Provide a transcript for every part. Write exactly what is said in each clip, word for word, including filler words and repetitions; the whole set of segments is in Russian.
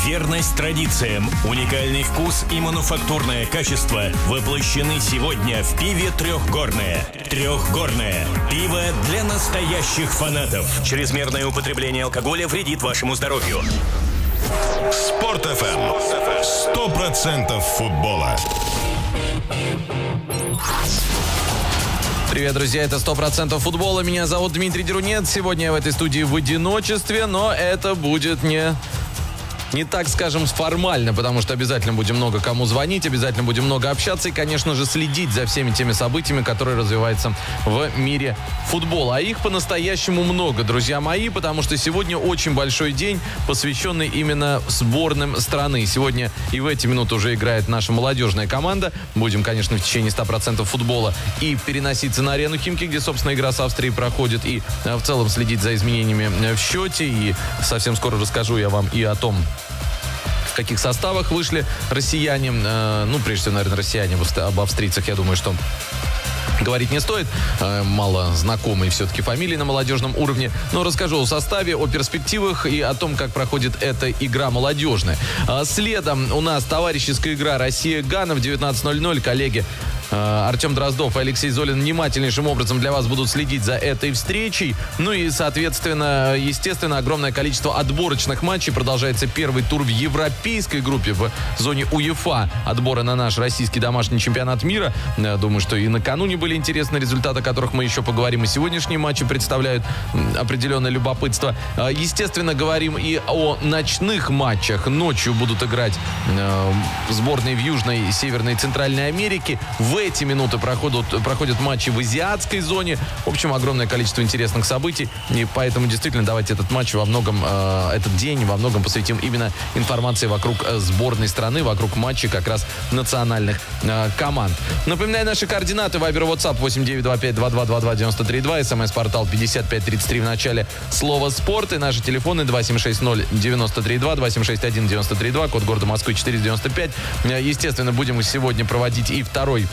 Верность традициям, уникальный вкус и мануфактурное качество воплощены сегодня в пиве «Трехгорное». «Трехгорное» – пиво для настоящих фанатов. Чрезмерное употребление алкоголя вредит вашему здоровью. Спорт эф эм. Сто процентов футбола. Привет, друзья, это сто процентов футбола. Меня зовут Дмитрий Дерунец. Сегодня я в этой студии в одиночестве, но это будет не... Не так, скажем, формально, потому что обязательно будем много кому звонить, обязательно будем много общаться и, конечно же, следить за всеми теми событиями, которые развиваются в мире футбола. А их по-настоящему много, друзья мои, потому что сегодня очень большой день, посвященный именно сборным страны. Сегодня и в эти минуты уже играет наша молодежная команда. Будем, конечно, в течение ста процентов футбола и переноситься на арену Химки, где, собственно, игра с Австрией проходит, и в целом следить за изменениями в счете. И совсем скоро расскажу я вам и о том, в каких составах вышли россияне. Э, ну, прежде всего, наверное, россияне. Об австрийцах, я думаю, что говорить не стоит. Э, мало знакомые все-таки фамилии на молодежном уровне. Но расскажу о составе, о перспективах и о том, как проходит эта игра молодежная. Э, следом у нас товарищеская игра Россия-Гана в девятнадцать ноль ноль. Коллеги Артем Дроздов и Алексей Золин внимательнейшим образом для вас будут следить за этой встречей. Ну и, соответственно, естественно, огромное количество отборочных матчей. Продолжается первый тур в европейской группе в зоне УЕФА отбора на наш российский домашний чемпионат мира. Думаю, что и накануне были интересные результаты, о которых мы еще поговорим. И сегодняшние матчи представляют определенное любопытство. Естественно, говорим и о ночных матчах. Ночью будут играть сборные в Южной, Северной и Центральной Америке. В эти минуты проходят, проходят матчи в азиатской зоне. В общем, огромное количество интересных событий. И поэтому, действительно, давайте этот матч во многом, э, этот день во многом посвятим именно информации вокруг сборной страны, вокруг матчей как раз национальных э, команд. Напоминаю, наши координаты: Вайбер, WhatsApp восемь девять два пять два два два два девять три два, СМС-портал пятьдесят пять тридцать три в начале слова «Спорт». И наши телефоны два семь шесть ноль девять три два, два семь шесть один девять три два, код города Москвы четыреста девяносто пять. Естественно, будем сегодня проводить и второй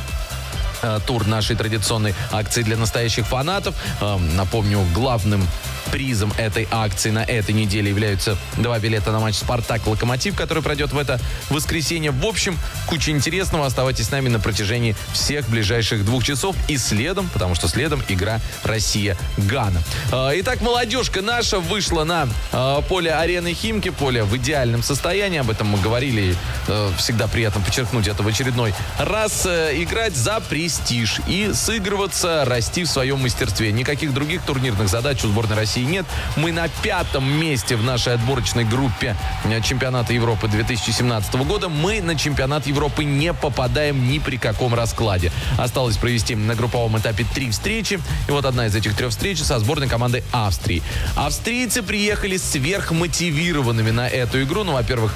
тур нашей традиционной акции для настоящих фанатов. Напомню, главным призом этой акции на этой неделе являются два билета на матч «Спартак-Локомотив», который пройдет в это воскресенье. В общем, куча интересного. Оставайтесь с нами на протяжении всех ближайших двух часов. И следом, потому что следом игра Россия-Гана. Итак, молодежка наша вышла на поле арены Химки. Поле в идеальном состоянии. Об этом мы говорили. Всегда приятно подчеркнуть это в очередной раз. Играть за престиж и сыгрываться, расти в своем мастерстве. Никаких других турнирных задач у сборной России нет. Мы на пятом месте в нашей отборочной группе чемпионата Европы две тысячи семнадцатого года. Мы на чемпионат Европы не попадаем ни при каком раскладе. Осталось провести на групповом этапе три встречи. И вот одна из этих трех встреч со сборной командой Австрии. Австрийцы приехали сверхмотивированными на эту игру. Ну, во-первых,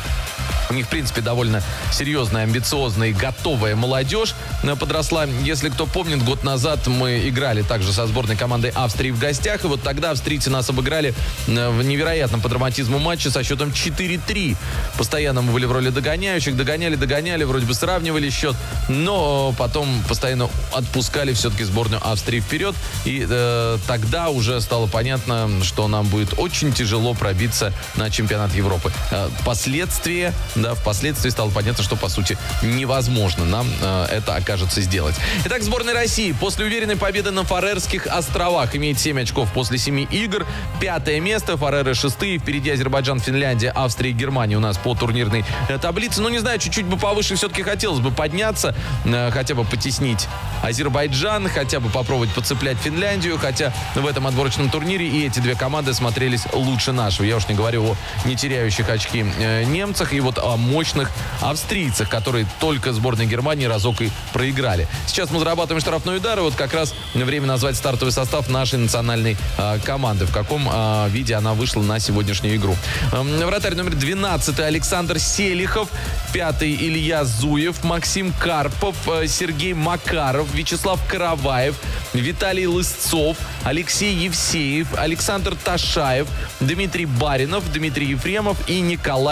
у них, в принципе, довольно серьезная, амбициозная и готовая молодежь подросла. Если кто помнит, год назад мы играли также со сборной командой Австрии в гостях. И вот тогда австрийцы нас обыграли в невероятном по драматизму матче со счетом четыре три. Постоянно мы были в роли догоняющих. Догоняли, догоняли, вроде бы сравнивали счет. Но потом постоянно отпускали все-таки сборную Австрии вперед. И э, тогда уже стало понятно, что нам будет очень тяжело пробиться на чемпионат Европы. Э, последствия... Да, впоследствии стало понятно, что, по сути, невозможно нам э, это окажется сделать. Итак, сборная России после уверенной победы на Фарерских островах имеет семь очков после семи игр. Пятое место. Фареры шестые. Впереди Азербайджан, Финляндия, Австрия и Германия у нас по турнирной э, таблице. Ну, не знаю, чуть-чуть бы повыше все-таки хотелось бы подняться. Э, хотя бы потеснить Азербайджан, хотя бы попробовать подцеплять Финляндию. Хотя в этом отборочном турнире и эти две команды смотрелись лучше нашего. Я уж не говорю о не теряющих очки э, немцах. И вот о мощных австрийцах, которые только сборной Германии разок и проиграли. Сейчас мы зарабатываем штрафной удар, и вот как раз время назвать стартовый состав нашей национальной э, команды. В каком э, виде она вышла на сегодняшнюю игру. Э, вратарь номер двенадцать Александр Селихов, пятый Илья Зуев, Максим Карпов, э, Сергей Макаров, Вячеслав Караваев, Виталий Лысцов, Алексей Евсеев, Александр Ташаев, Дмитрий Баринов, Дмитрий Ефремов и Николай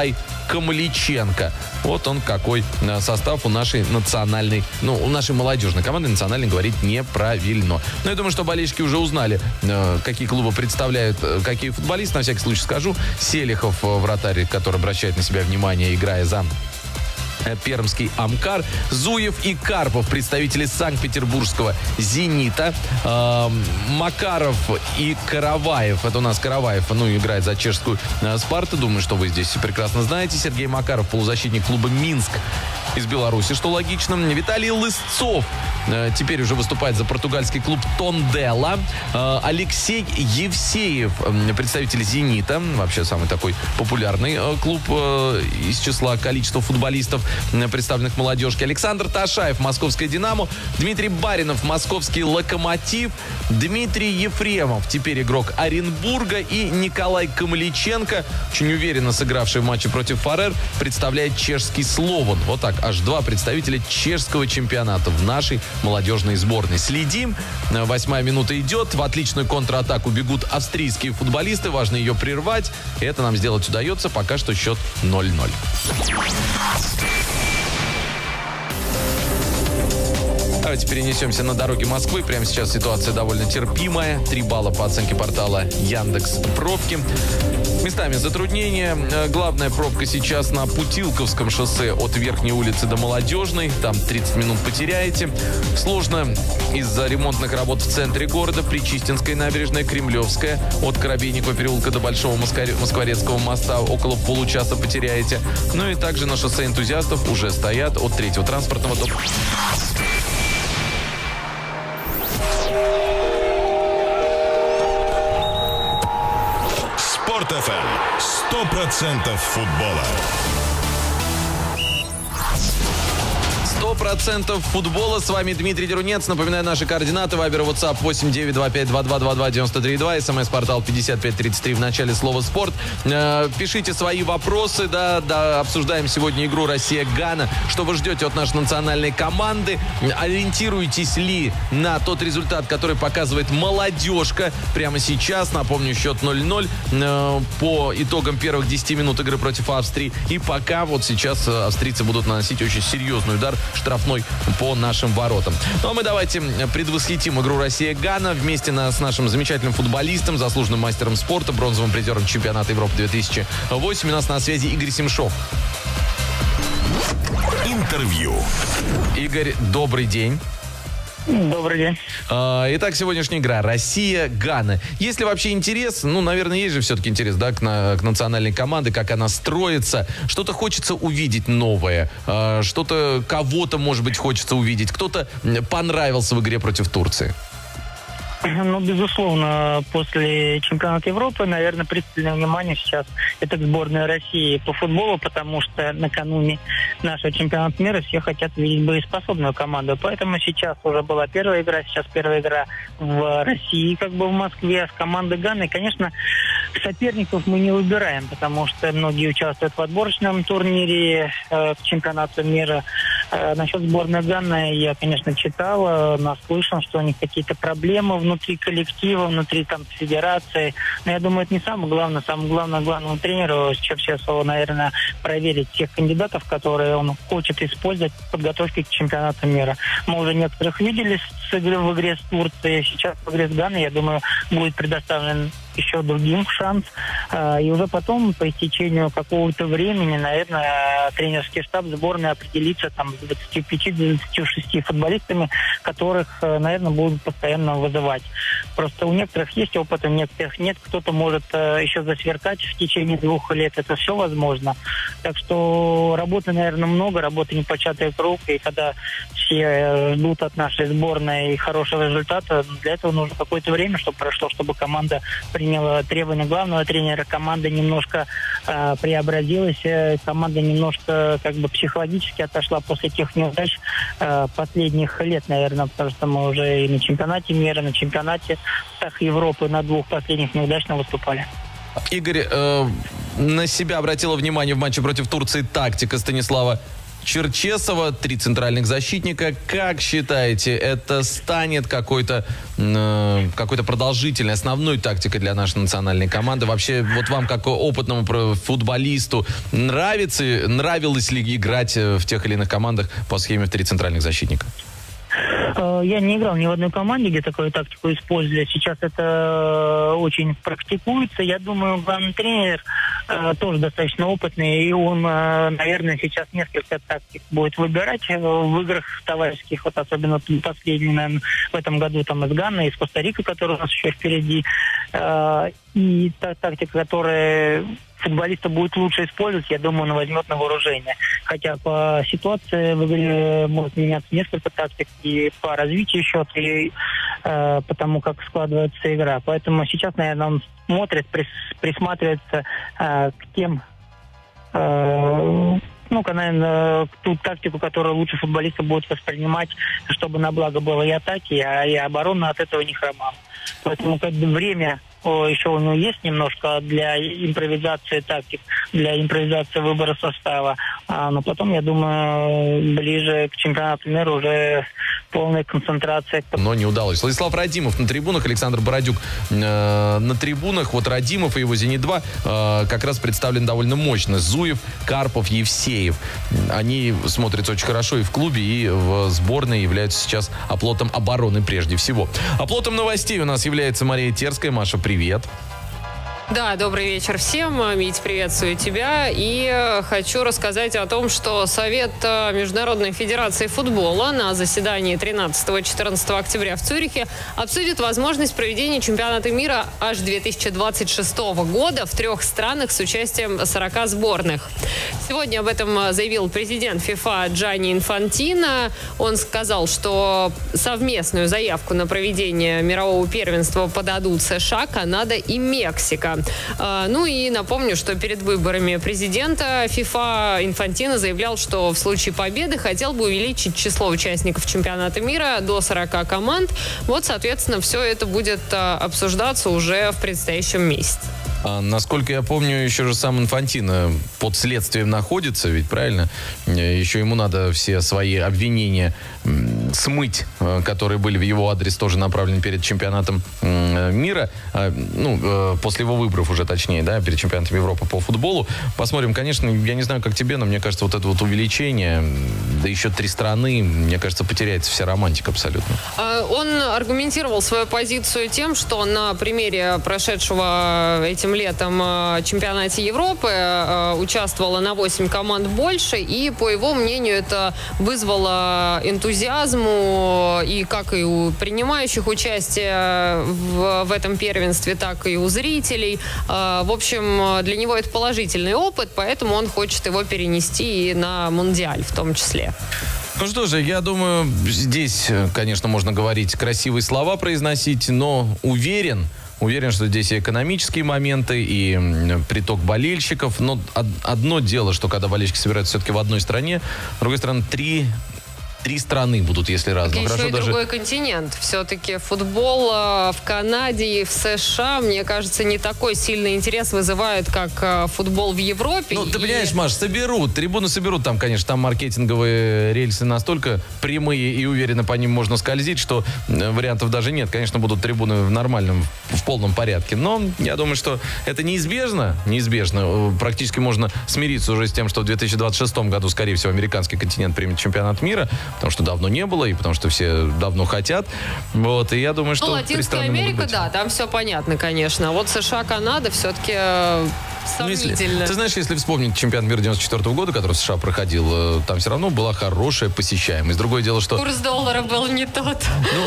Камличенко. Вот он какой состав у нашей национальной, ну, у нашей молодежной команды. Национальной говорить неправильно. Но я думаю, что болельщики уже узнали, какие клубы представляют, какие футболисты. На всякий случай скажу. Селихов, вратарь, который обращает на себя внимание, играя за пермский «Амкар». Зуев и Карпов, представители Санкт-Петербургского «Зенита». Э, Макаров и Караваев. Это у нас Караваев, ну, играет за чешскую э, «Спарту». Думаю, что вы здесь прекрасно знаете. Сергей Макаров, полузащитник клуба «Минск» из Беларуси, что логично. Виталий Лысцов э, теперь уже выступает за португальский клуб «Тондела». Э, Алексей Евсеев, э, представитель «Зенита». Вообще самый такой популярный э, клуб э, из числа количества футболистов, представленных молодежки. Александр Ташаев, московская «Динамо». Дмитрий Баринов, московский «Локомотив». Дмитрий Ефремов, теперь игрок Оренбурга. И Николай Камличенко, очень уверенно сыгравший в матче против Фарер, представляет чешский «Слован». Вот так, аж два представителя чешского чемпионата в нашей молодежной сборной. Следим. Восьмая минута идет. В отличную контратаку бегут австрийские футболисты. Важно ее прервать. И это нам сделать удается. Пока что счет ноль ноль. Давайте перенесемся на дороги Москвы. Прямо сейчас ситуация довольно терпимая. Три балла по оценке портала Яндекс Пробки. Местами затруднения. Главная пробка сейчас на Путилковском шоссе от Верхней улицы до Молодежной. Там тридцать минут потеряете. Сложно из-за ремонтных работ в центре города. Причистинская набережная, Кремлевская. От Коробейникова переулка до Большого Москворецкого моста около получаса потеряете. Ну и также на шоссе энтузиастов уже стоят от третьего транспортного до... Спорт эф эм. Сто процентов футбола. сто процентов футбола. С вами Дмитрий Дерунец. Напоминаю, наши координаты. Вайбер, WhatsApp восемь девять два пять два два два два девять три два. СМС-портал пятьдесят пять тридцать три в начале слова «Спорт». Э, пишите свои вопросы. Да, да, обсуждаем сегодня игру Россия-Гана. Что вы ждете от нашей национальной команды? Ориентируетесь ли на тот результат, который показывает молодежка прямо сейчас? Напомню, счет ноль ноль э, по итогам первых десяти минут игры против Австрии. И пока вот сейчас австрийцы будут наносить очень серьезный удар штрафной по нашим воротам. Ну а мы давайте предвосхитим игру Россия-Гана вместе на, с нашим замечательным футболистом, заслуженным мастером спорта, бронзовым призером чемпионата Европы две тысячи восемь. У нас на связи Игорь Семшов. Интервью. Игорь, добрый день. Добрый день. Итак, сегодняшняя игра Россия-Гана. Есть ли вообще интерес? Ну, наверное, есть же все-таки интерес, да, к, на, к национальной команде, как она строится. Что-то хочется увидеть новое. Что-то, кого-то, может быть, хочется увидеть. Кто-то понравился в игре против Турции. Ну, безусловно, после чемпионата Европы, наверное, пристальное внимание сейчас это к сборной России по футболу, потому что накануне нашего чемпионата мира все хотят видеть боеспособную команду. Поэтому сейчас уже была первая игра, сейчас первая игра в России, как бы в Москве, с командой Ганы. И, конечно, соперников мы не выбираем, потому что многие участвуют в отборочном турнире э, к чемпионату мира. Э, насчет сборной Ганы я, конечно, читал, э, наслышан, что у них какие-то проблемы внутри коллектива, внутри там федерации. Но я думаю, это не самое главное. Самое главное, главному тренеру Черчесову, наверное, проверить тех кандидатов, которые он хочет использовать в подготовке к чемпионату мира. Мы уже некоторых видели с игры в игре с Турцией. Сейчас в игре с Ганой, я думаю, будет предоставлен еще другим шанс. И уже потом, по истечению какого-то времени, наверное, тренерский штаб сборной определится там с двадцатью пятью — двадцатью шестью футболистами, которых, наверное, будут постоянно вызывать. Просто у некоторых есть опыт, у некоторых нет. Кто-то может еще засверкать в течение двух лет. Это все возможно. Так что работы, наверное, много, работы непочатый круг. И когда все ждут от нашей сборной хорошего результата, для этого нужно какое-то время, чтобы прошло, чтобы команда приняла требования главного тренера, команда немножко э, преобразилась, команда немножко как бы психологически отошла после тех неудач э, последних лет, наверное, потому что мы уже и на чемпионате мира, на чемпионате Европы на двух последних неудачно выступали. Игорь, э, на себя обратила внимание в матче против Турции тактика Станислава Черчесова, три центральных защитника. Как считаете, это станет какой-то э, какой-то продолжительной, основной тактикой для нашей национальной команды? Вообще, вот вам, как опытному футболисту, нравится, нравилось ли играть в тех или иных командах по схеме в три центральных защитника? Я не играл ни в одной команде, где такую тактику использовали. Сейчас это очень практикуется. Я думаю, главный тренер э, тоже достаточно опытный, и он, э, наверное, сейчас несколько тактик будет выбирать в играх товарищеских, вот особенно последний, наверное, в этом году там из Ганны, из Коста-Рики, которая у нас еще впереди. Э, и та тактика, которая футболиста будет лучше использовать, я думаю, он возьмет на вооружение. Хотя по ситуации в игре может меняться несколько тактик и по развитию счета, и э, потому как складывается игра. Поэтому сейчас, наверное, он смотрит, прис, присматривается э, к тем, э, ну, наверное, ту тактику, которую лучше футболисты будут воспринимать, чтобы на благо было и атаки, а и оборона от этого не хромала. Поэтому как бы время еще у него есть немножко для импровизации тактик, для импровизации выбора состава. А, но потом, я думаю, ближе к чемпионату мира уже полная концентрация. Но не удалось. Владислав Радимов на трибунах, Александр Бородюк э, на трибунах. Вот Радимов и его «Зенит-два» э, как раз представлены довольно мощно. Зуев, Карпов, Евсеев. Они смотрятся очень хорошо и в клубе, и в сборной, являются сейчас оплотом обороны прежде всего. Оплотом новостей у нас является Мария Терская. Маша, привет. Да, добрый вечер всем. Мить, приветствую тебя. И хочу рассказать о том, что Совет Международной Федерации Футбола на заседании тринадцатого-четырнадцатого октября в Цюрихе обсудит возможность проведения чемпионата мира аж две тысячи двадцать шестого года в трех странах с участием сорока сборных. Сегодня об этом заявил президент ФИФА Джанни Инфантино. Он сказал, что совместную заявку на проведение мирового первенства подадут США, Канада и Мексика. Ну и напомню, что перед выборами президента ФИФА Инфантино заявлял, что в случае победы хотел бы увеличить число участников чемпионата мира до сорока команд. Вот, соответственно, все это будет обсуждаться уже в предстоящем месяце. А, насколько я помню, еще же сам Инфантино под следствием находится, ведь правильно? Еще ему надо все свои обвинения смыть, которые были в его адрес, тоже направлены перед чемпионатом мира. Ну, после его выборов уже точнее, да, перед чемпионатом Европы по футболу. Посмотрим, конечно, я не знаю, как тебе, но мне кажется, вот это вот увеличение, да еще три страны, мне кажется, потеряется вся романтика абсолютно. Он аргументировал свою позицию тем, что на примере прошедшего этим летом чемпионате Европы участвовало на восемь команд больше, и, по его мнению, это вызвало энтузиазм и как и у принимающих участие в, в этом первенстве, так и у зрителей. В общем, для него это положительный опыт, поэтому он хочет его перенести и на Мундиаль в том числе. Ну что же, я думаю, здесь, конечно, можно говорить, красивые слова произносить, но уверен, Уверен, что здесь и экономические моменты, и приток болельщиков. Но одно дело, что когда болельщики собираются все-таки в одной стране, с другой стороны, три... Три страны будут, если разные. Еще Хорошо, и даже... другой континент. Все-таки футбол в Канаде и в США, мне кажется, не такой сильный интерес вызывает, как футбол в Европе. Ну, ты и... понимаешь, Маш, соберут, трибуны соберут. Там, конечно, там маркетинговые рельсы настолько прямые и уверенно по ним можно скользить, что вариантов даже нет. Конечно, будут трибуны в нормальном, в полном порядке. Но я думаю, что это неизбежно. Неизбежно. Практически можно смириться уже с тем, что в две тысячи двадцать шестом году, скорее всего, американский континент примет чемпионат мира. Потому что давно не было, и потому что все давно хотят. Вот, и я думаю, что... Ну, Латинская Америка, да, там все понятно, конечно. А вот США, Канада все-таки э, сомнительно. Ну, если, ты знаешь, если вспомнить чемпионат мира девяносто четвёртого года, который в США проходил, там все равно была хорошая посещаемость. Другое дело, что... Курс доллара был не тот.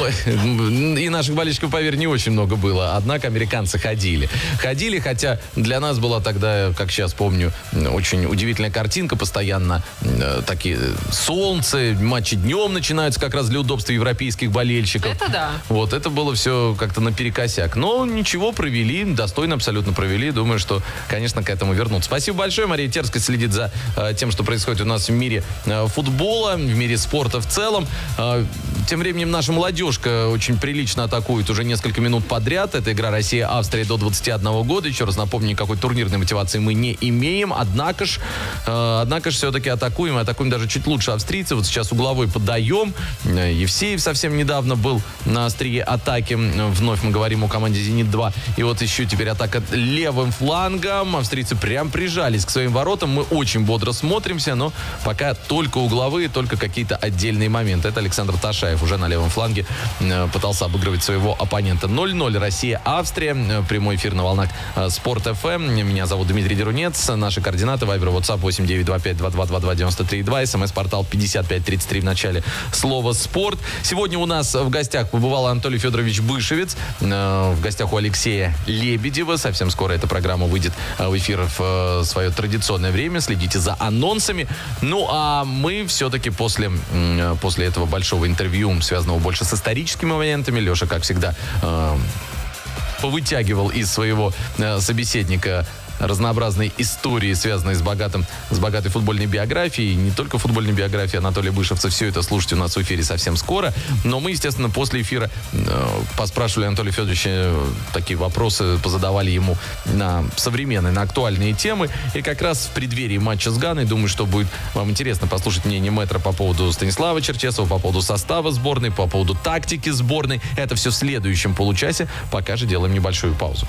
Ну, и наших болельщиков, поверь, не очень много было. Однако американцы ходили. Ходили, хотя для нас была тогда, как сейчас помню, очень удивительная картинка. Постоянно э, такие солнце, матчи днем начинаются как раз для удобства европейских болельщиков. Это да. Вот, это было все как-то наперекосяк. Но ничего, провели, достойно абсолютно провели. Думаю, что, конечно, к этому вернутся. Спасибо большое. Мария Терская следит за э, тем, что происходит у нас в мире э, футбола, в мире спорта в целом. Э, Тем временем наша молодежка очень прилично атакует уже несколько минут подряд. Это игра Россия-Австрия до двадцати одного года. Еще раз напомню, никакой турнирной мотивации мы не имеем. Однако ж, э, однако ж все-таки атакуем. И атакуем даже чуть лучше австрийцев. Вот сейчас угловой подаем. Евсеев совсем недавно был на острие атаки. Вновь мы говорим о команде «Зенит-два». И вот еще теперь атака левым флангом. Австрийцы прям прижались к своим воротам. Мы очень бодро смотримся, но пока только угловые, только какие-то отдельные моменты. Это Александр Ташаев уже на левом фланге пытался обыгрывать своего оппонента. ноль ноль Россия-Австрия. Прямой эфир на волнах Спорт эф эм. Меня зовут Дмитрий Дерунец. Наши координаты: Вайбер, WhatsApp восемь девять два пять два два два два девяносто три два. СМС-портал пятьдесят пять тридцать три в начале слова «Спорт». Сегодня у нас в гостях побывал Анатолий Федорович Бышевец. В гостях у Алексея Лебедева. Совсем скоро эта программа выйдет в эфир в свое традиционное время. Следите за анонсами. Ну, а мы все-таки после, после этого большого интервью, связанного больше с историческими моментами, Леша, как всегда, повытягивал из своего собеседника разнообразные истории, связанные с, богатым, с богатой футбольной биографией. Не только футбольной биографии Анатолия Бышевца. Все это слушайте у нас в эфире совсем скоро. Но мы, естественно, после эфира э, поспрашивали Анатолия Федоровича такие вопросы, позадавали ему на современные, на актуальные темы. И как раз в преддверии матча с Ганой, думаю, что будет вам интересно послушать мнение мэтра по поводу Станислава Черчесова, по поводу состава сборной, по поводу тактики сборной. Это все в следующем получасе. Пока же делаем небольшую паузу.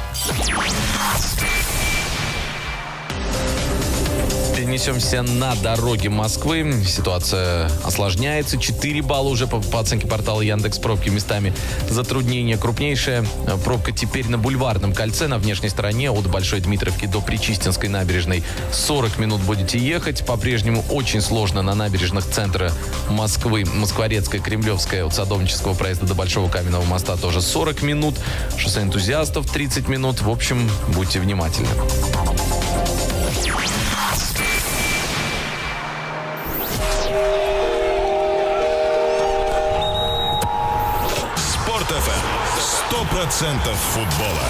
Перенесемся на дороги Москвы. Ситуация осложняется. четыре балла уже по, по оценке портала Яндекс.Пробки. Местами затруднения. Крупнейшая пробка теперь на Бульварном кольце, на внешней стороне от Большой Дмитровки до Причистинской набережной. сорок минут будете ехать. По-прежнему очень сложно на набережных центра Москвы. Москворецкая, Кремлевская, от Садовнического проезда до Большого Каменного моста тоже сорок минут. Шоссе энтузиастов тридцать минут. В общем, будьте внимательны. Сто процентов футбола.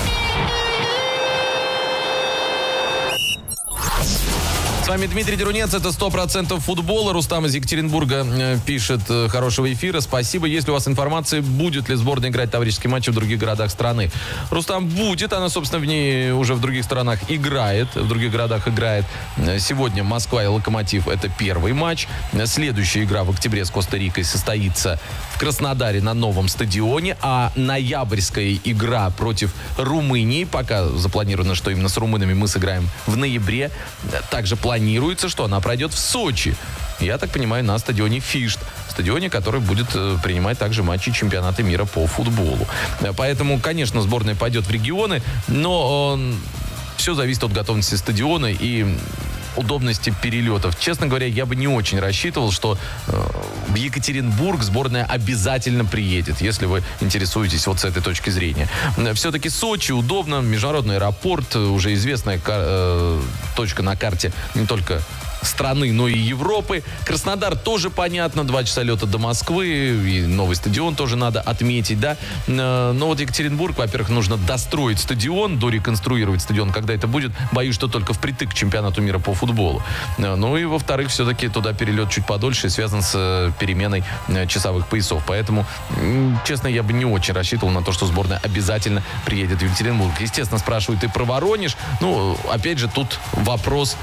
С вами Дмитрий Дерунец, это сто процентов футбола. Рустам из Екатеринбурга пишет: хорошего эфира, спасибо. Есть ли у вас информация, будет ли сборная играть товарищеские матчи в других городах страны? Рустам, будет. Она, собственно, в ней уже в других странах играет, в других городах играет. Сегодня Москва и Локомотив — это первый матч. Следующая игра в октябре с Коста-Рикой состоится в Краснодаре на новом стадионе. А ноябрьская игра против Румынии, пока запланировано, что именно с румынами мы сыграем в ноябре, также планируется, что она пройдет в Сочи. Я так понимаю, на стадионе «Фишт». Стадионе, который будет принимать также матчи чемпионата мира по футболу. Поэтому, конечно, сборная пойдет в регионы, но э, все зависит от готовности стадиона и удобности перелетов. Честно говоря, я бы не очень рассчитывал, что э, в Екатеринбург сборная обязательно приедет, если вы интересуетесь вот с этой точки зрения. Все-таки Сочи удобно, международный аэропорт, уже известная э, точка на карте не только страны, но и Европы. Краснодар тоже понятно, два часа лета до Москвы, и новый стадион тоже надо отметить, да. Но вот Екатеринбург, во-первых, нужно достроить стадион, дореконструировать стадион, когда это будет, боюсь, что только впритык к чемпионату мира по футболу. Ну и, во-вторых, все-таки туда перелет чуть подольше, связан с переменой часовых поясов. Поэтому, честно, я бы не очень рассчитывал на то, что сборная обязательно приедет в Екатеринбург. Естественно, спрашивают и про Воронеж. Ну, опять же, тут вопрос...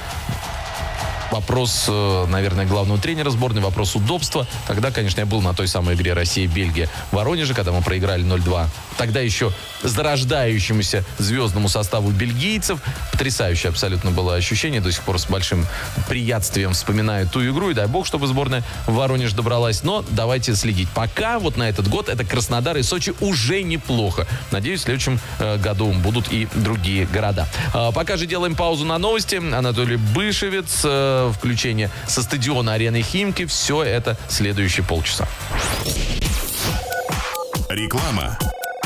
Вопрос, наверное, главного тренера сборной, вопрос удобства. Тогда, конечно, я был на той самой игре Россия-Бельгия в Воронеже, когда мы проиграли ноль два. Тогда еще зарождающемуся звездному составу бельгийцев. Потрясающее абсолютно было ощущение. До сих пор с большим приятствием вспоминаю ту игру. И дай бог, чтобы сборная в Воронеж добралась. Но давайте следить. Пока вот на этот год это Краснодар и Сочи уже неплохо. Надеюсь, в следующем году будут и другие города. Пока же делаем паузу на новости. Анатолий Бышевец, включение со стадиона арены Химки. Все это следующие полчаса. Реклама.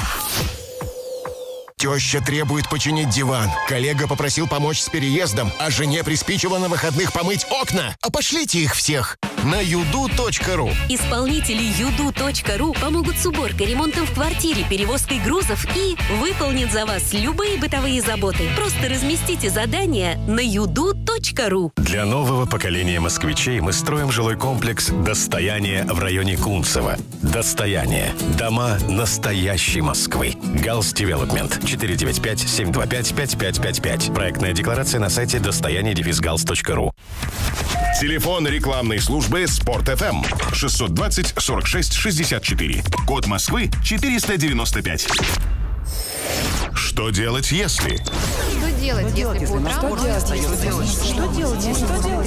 Теща требует починить диван. Коллега попросил помочь с переездом, а жене приспичило на выходных помыть окна. А пошлите их всех на юду точка ру. Исполнители юду точка ру помогут с уборкой, ремонтом в квартире, перевозкой грузов и выполнят за вас любые бытовые заботы. Просто разместите задание на юду точка ру. точка ру. Для нового поколения москвичей мы строим жилой комплекс «Достояние» в районе Кунцево. «Достояние». Дома настоящей Москвы. Галс Девелопмент. четыре девять пять семь два пять пять пять пять пять. Проектная декларация на сайте достояние дефис галс точка ру. Телефон рекламной службы Спорт эф эм шестьсот двадцать сорок шесть шестьдесят четыре. Код Москвы четыреста девяносто пять. Что делать, если? Что делать, если по утрам? Что делать, если Что делать, если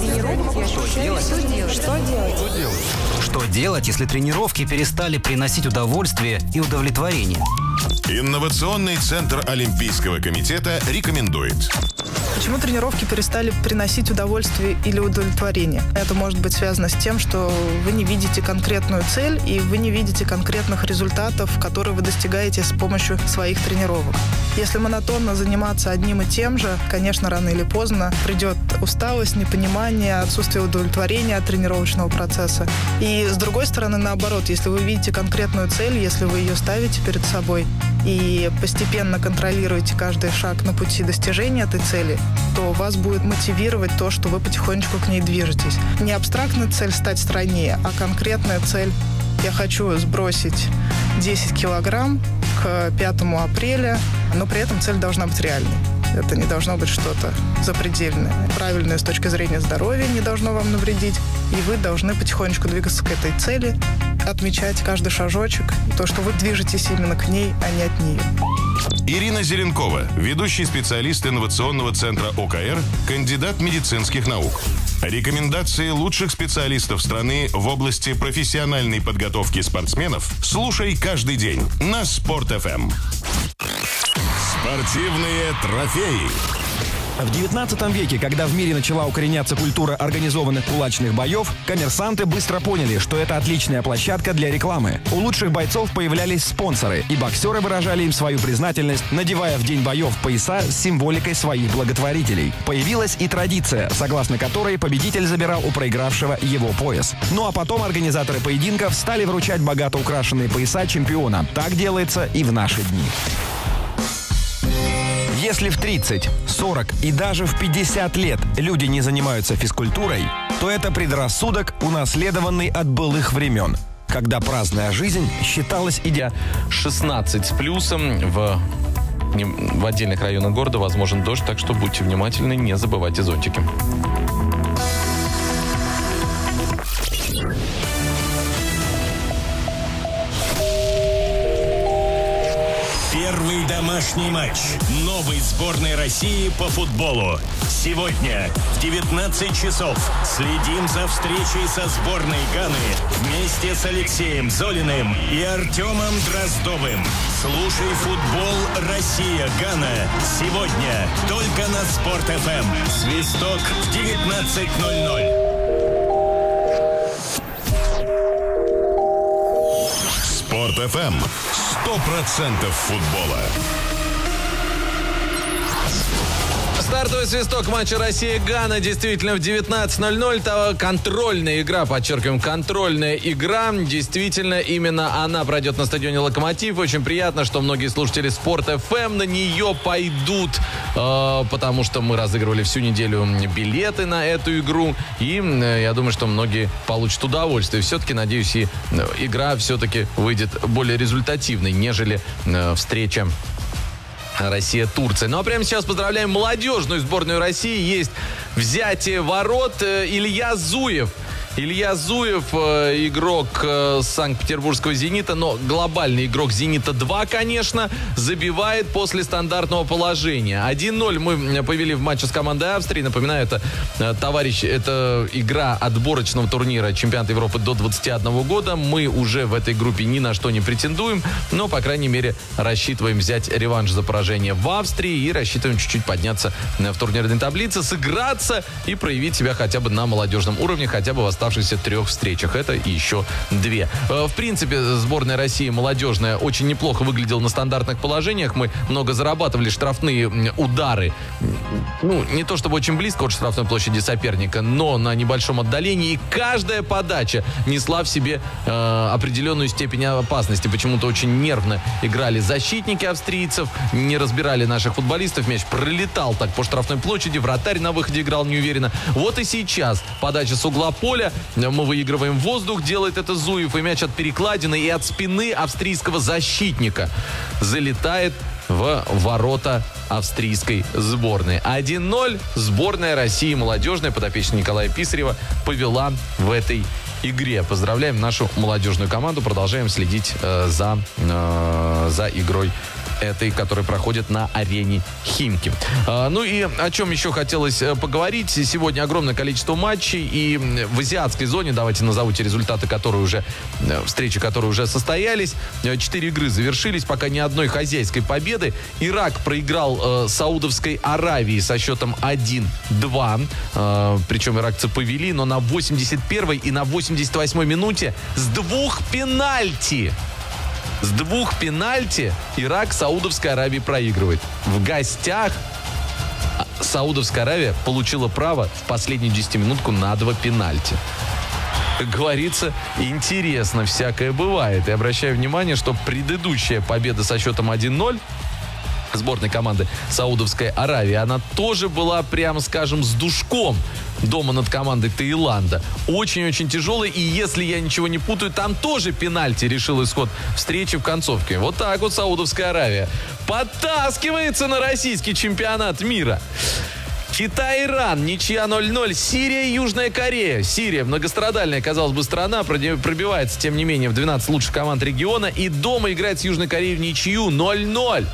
Что делать? Что делать, если тренировки перестали приносить удовольствие и удовлетворение? Инновационный центр Олимпийского комитета рекомендует. Почему тренировки перестали приносить удовольствие или удовлетворение? Это может быть связано с тем, что вы не видите конкретную цель и вы не видите конкретных результатов, которые вы достигаете с помощью своих тренировок. Если монотонно заниматься одним и тем же, конечно, рано или поздно придет усталость, непонимание, отсутствие удовлетворения от тренировочного процесса. И с другой стороны, наоборот, если вы видите конкретную цель, если вы ее ставите перед собой и постепенно контролируете каждый шаг на пути достижения этой цели, то вас будет мотивировать то, что вы потихонечку к ней движетесь. Не абстрактная цель стать стройнее, а конкретная цель. Я хочу сбросить десять килограмм к пятому апреля, но при этом цель должна быть реальной. Это не должно быть что-то запредельное. Правильное с точки зрения здоровья не должно вам навредить. И вы должны потихонечку двигаться к этой цели, отмечать каждый шажочек, то, что вы движетесь именно к ней, а не от нее. Ирина Зеленкова, ведущий специалист инновационного центра о ка эр, кандидат медицинских наук. Рекомендации лучших специалистов страны в области профессиональной подготовки спортсменов слушай каждый день на Спорт эф эм. Спортивные трофеи. В девятнадцатом веке, когда в мире начала укореняться культура организованных кулачных боев, коммерсанты быстро поняли, что это отличная площадка для рекламы. У лучших бойцов появлялись спонсоры, и боксеры выражали им свою признательность, надевая в день боев пояса с символикой своих благотворителей. Появилась и традиция, согласно которой победитель забирал у проигравшего его пояс. Ну а потом организаторы поединков стали вручать богато украшенные пояса чемпиона. Так делается и в наши дни. Если в тридцать, сорок и даже в пятьдесят лет люди не занимаются физкультурой, то это предрассудок, унаследованный от былых времен, когда праздная жизнь считалась идеальной. шестнадцать с плюсом в, в отдельных районах города возможен дождь, так что будьте внимательны, не забывайте зонтики. Первый домашний матч новой сборной России по футболу. Сегодня в девятнадцать часов следим за встречей со сборной Ганы вместе с Алексеем Золиным и Артемом Дроздовым. Слушай футбол Россия-Гана сегодня только на Спорт эф эм. Свисток в девятнадцать ноль ноль. Спорт эф эм. Сто процентов футбола. Стартовый свисток матча Россия-Гана действительно в девятнадцать ноль ноль. Контрольная игра, подчеркиваем, контрольная игра. Действительно, именно она пройдет на стадионе «Локомотив». Очень приятно, что многие слушатели Спорт эф эм на нее пойдут, э, потому что мы разыгрывали всю неделю билеты на эту игру. И э, я думаю, что многие получат удовольствие. Все-таки, надеюсь, и э, игра все-таки выйдет более результативной, нежели э, встреча Россия-Турция. Ну а прямо сейчас поздравляем молодежную сборную России. Есть взятие ворот. Илья Зуев. Илья Зуев, э, игрок э, Санкт-Петербургского «Зенита», но глобальный игрок «Зенита-два», конечно, забивает после стандартного положения. один ноль мы повели в матче с командой Австрии. Напоминаю, это, э, товарищ, это игра отборочного турнира чемпионата Европы до двадцати одного года. Мы уже в этой группе ни на что не претендуем, но, по крайней мере, рассчитываем взять реванш за поражение в Австрии и рассчитываем чуть-чуть подняться в турнирной таблице, сыграться и проявить себя хотя бы на молодежном уровне, хотя бы в остатке оставшихся трех встречах. Это еще две. В принципе, сборная России молодежная очень неплохо выглядела на стандартных положениях. Мы много зарабатывали штрафные удары. Ну, не то чтобы очень близко от штрафной площади соперника, но на небольшом отдалении. И каждая подача несла в себе э, определенную степень опасности. Почему-то очень нервно играли защитники австрийцев, не разбирали наших футболистов. Мяч пролетал так по штрафной площади. Вратарь на выходе играл неуверенно. Вот и сейчас подача с угла поля. Мы выигрываем воздух. Делает это Зуев. И мяч от перекладины и от спины австрийского защитника залетает в ворота австрийской сборной. один ноль. Сборная России молодежная, подопечная Николая Писарева, повела в этой игре. Поздравляем нашу молодежную команду. Продолжаем следить э, за, э, за игрой этой, которая проходит на арене Химки. А, ну и о чем еще хотелось поговорить. Сегодня огромное количество матчей. И в азиатской зоне, давайте назову те результаты, которые уже, встречи, которые уже состоялись. Четыре игры завершились, пока ни одной хозяйской победы. Ирак проиграл э, Саудовской Аравии со счетом один-два. Э, причем иракцы повели, но на восемьдесят первой и на восемьдесят восьмой минуте с двух пенальти. С двух пенальти Ирак Саудовской Аравии проигрывает. В гостях Саудовская Аравия получила право в последнюю десятиминутку на два пенальти. Как говорится, интересно, всякое бывает. И обращаю внимание, что предыдущая победа со счетом один ноль сборной команды Саудовской Аравии, она тоже была, прямо скажем, с душком дома над командой Таиланда. Очень-очень тяжелый. И если я ничего не путаю, там тоже пенальти решил исход встречи в концовке. Вот так вот Саудовская Аравия подтаскивается на российский чемпионат мира. Китай-Иран, ничья ноль ноль. Сирия и Южная Корея. Сирия, многострадальная, казалось бы, страна, пробивается, тем не менее, в двенадцать лучших команд региона. И дома играет с Южной Кореей в ничью ноль ноль.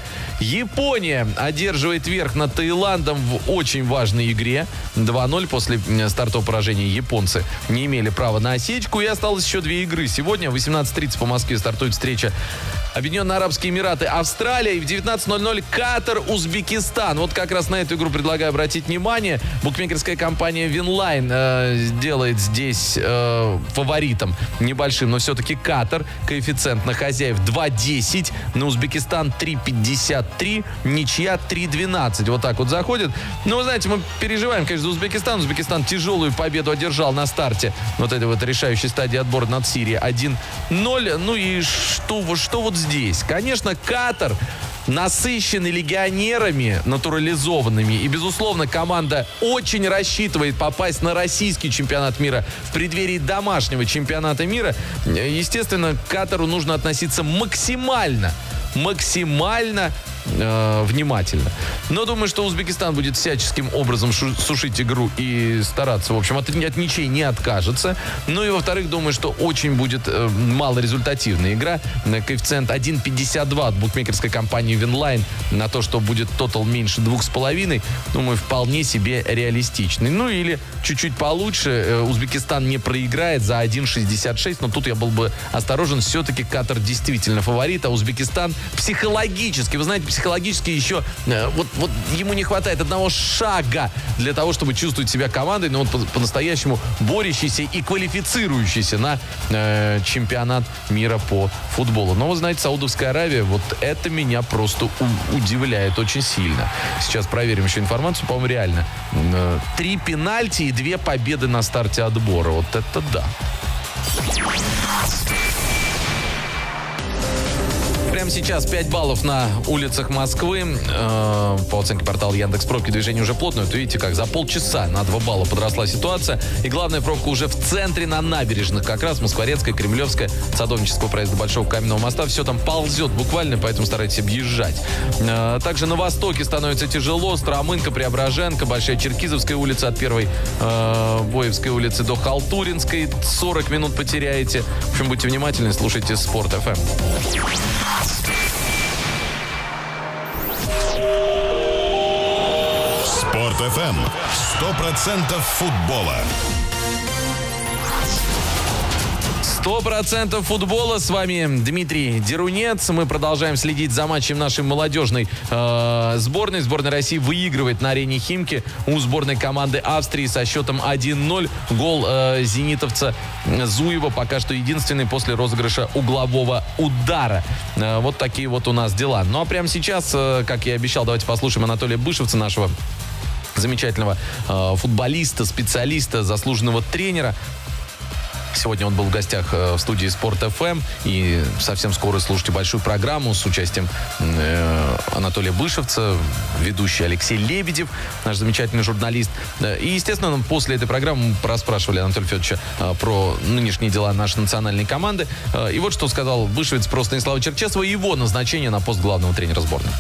Япония одерживает верх над Таиландом в очень важной игре. два ноль после стартового поражения японцы не имели права на осечку. И осталось еще две игры. Сегодня в восемнадцать тридцать по Москве стартует встреча Объединенные Арабские Эмираты, Австралия. И в девятнадцать ноль ноль Катар, Узбекистан. Вот как раз на эту игру предлагаю обратить внимание. Букмекерская компания Винлайн э, делает здесь э, фаворитом небольшим, но все-таки Катар. Коэффициент на хозяев два десять, на Узбекистан три пятьдесят три, ничья три двенадцать. Вот так вот заходит. Но, вы знаете, мы переживаем, конечно, за Узбекистан. Узбекистан тяжелую победу одержал на старте вот этой вот решающей стадии отбора над Сирией один ноль. Ну и что, что вот здесь? Конечно, Катар насыщенный легионерами натурализованными. И, безусловно, команда очень рассчитывает попасть на российский чемпионат мира в преддверии домашнего чемпионата мира. Естественно, к Катару нужно относиться максимально, максимально э, внимательно. Но думаю, что Узбекистан будет всяческим образом шу- сушить игру и стараться, в общем, от, от ничей не откажется. Ну и, во-вторых, думаю, что очень будет э, малорезультативная игра. Коэффициент один пятьдесят два от букмекерской компании Винлайн на то, что будет тотал меньше двух с половиной, думаю, вполне себе реалистичный. Ну или чуть-чуть получше. Э, Узбекистан не проиграет за один шестьдесят шесть, но тут я был бы осторожен. Все-таки Катар действительно фаворит, а Узбекистан психологически, вы знаете, психологически еще э, вот, вот ему не хватает одного шага для того, чтобы чувствовать себя командой, но он по- по-настоящему борющийся и квалифицирующийся на э, чемпионат мира по футболу. Но вы знаете, Саудовская Аравия, вот это меня просто у- удивляет очень сильно. Сейчас проверим еще информацию, по-моему, реально. Э, три пенальти и две победы на старте отбора. Вот это да. Прямо сейчас пять баллов на улицах Москвы. Э, по оценке портала Яндекс.Пробки движение уже плотное. Вот видите, как за полчаса на два балла подросла ситуация. И главная пробка уже в центре на набережных. Как раз Москворецкая, Кремлевская, Садовнического проезда Большого Каменного моста. Все там ползет буквально, поэтому старайтесь объезжать. Э, также на востоке становится тяжело. Старомынка, Преображенка, Большая Черкизовская улица от первой э, Боевской улицы до Халтуринской. сорок минут потеряете. В общем, будьте внимательны, слушайте Спорт эф эм. Спорт эф эм. Сто процентов футбола. Сто процентов футбола. С вами Дмитрий Дерунец. Мы продолжаем следить за матчем нашей молодежной э, сборной. Сборная России выигрывает на арене Химки у сборной команды Австрии со счетом один ноль. Гол э, зенитовца Зуева пока что единственный после розыгрыша углового удара. Э, вот такие вот у нас дела. Ну а прямо сейчас, э, как я и обещал, давайте послушаем Анатолия Бышевца, нашего замечательного э, футболиста, специалиста, заслуженного тренера. Сегодня он был в гостях в студии Спорт эф эм. И совсем скоро слушайте большую программу с участием э, Анатолия Бышевца, ведущий Алексей Лебедев, наш замечательный журналист. И, естественно, после этой программы мы расспрашивали Анатолия Федоровича э, про нынешние дела нашей национальной команды. Э, и вот что сказал Бышевец про Станислава Черчесова и его назначение на пост главного тренера сборной.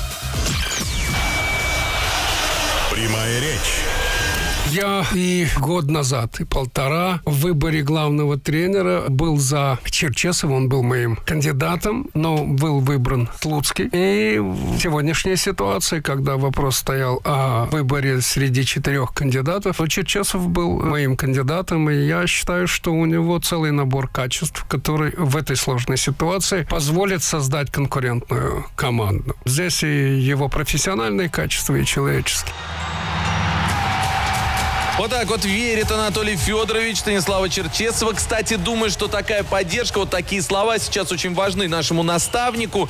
Прямая речь. Я и год назад, и полтора в выборе главного тренера был за Черчесова. Он был моим кандидатом, но был выбран Слуцкий. И сегодняшняя ситуация, когда вопрос стоял о выборе среди четырех кандидатов, то Черчесов был моим кандидатом, и я считаю, что у него целый набор качеств, который в этой сложной ситуации позволит создать конкурентную команду. Здесь и его профессиональные качества, и человеческие. Вот так вот верит Анатолий Федорович Станислава Черчесова. Кстати, думаю, что такая поддержка, вот такие слова сейчас очень важны нашему наставнику.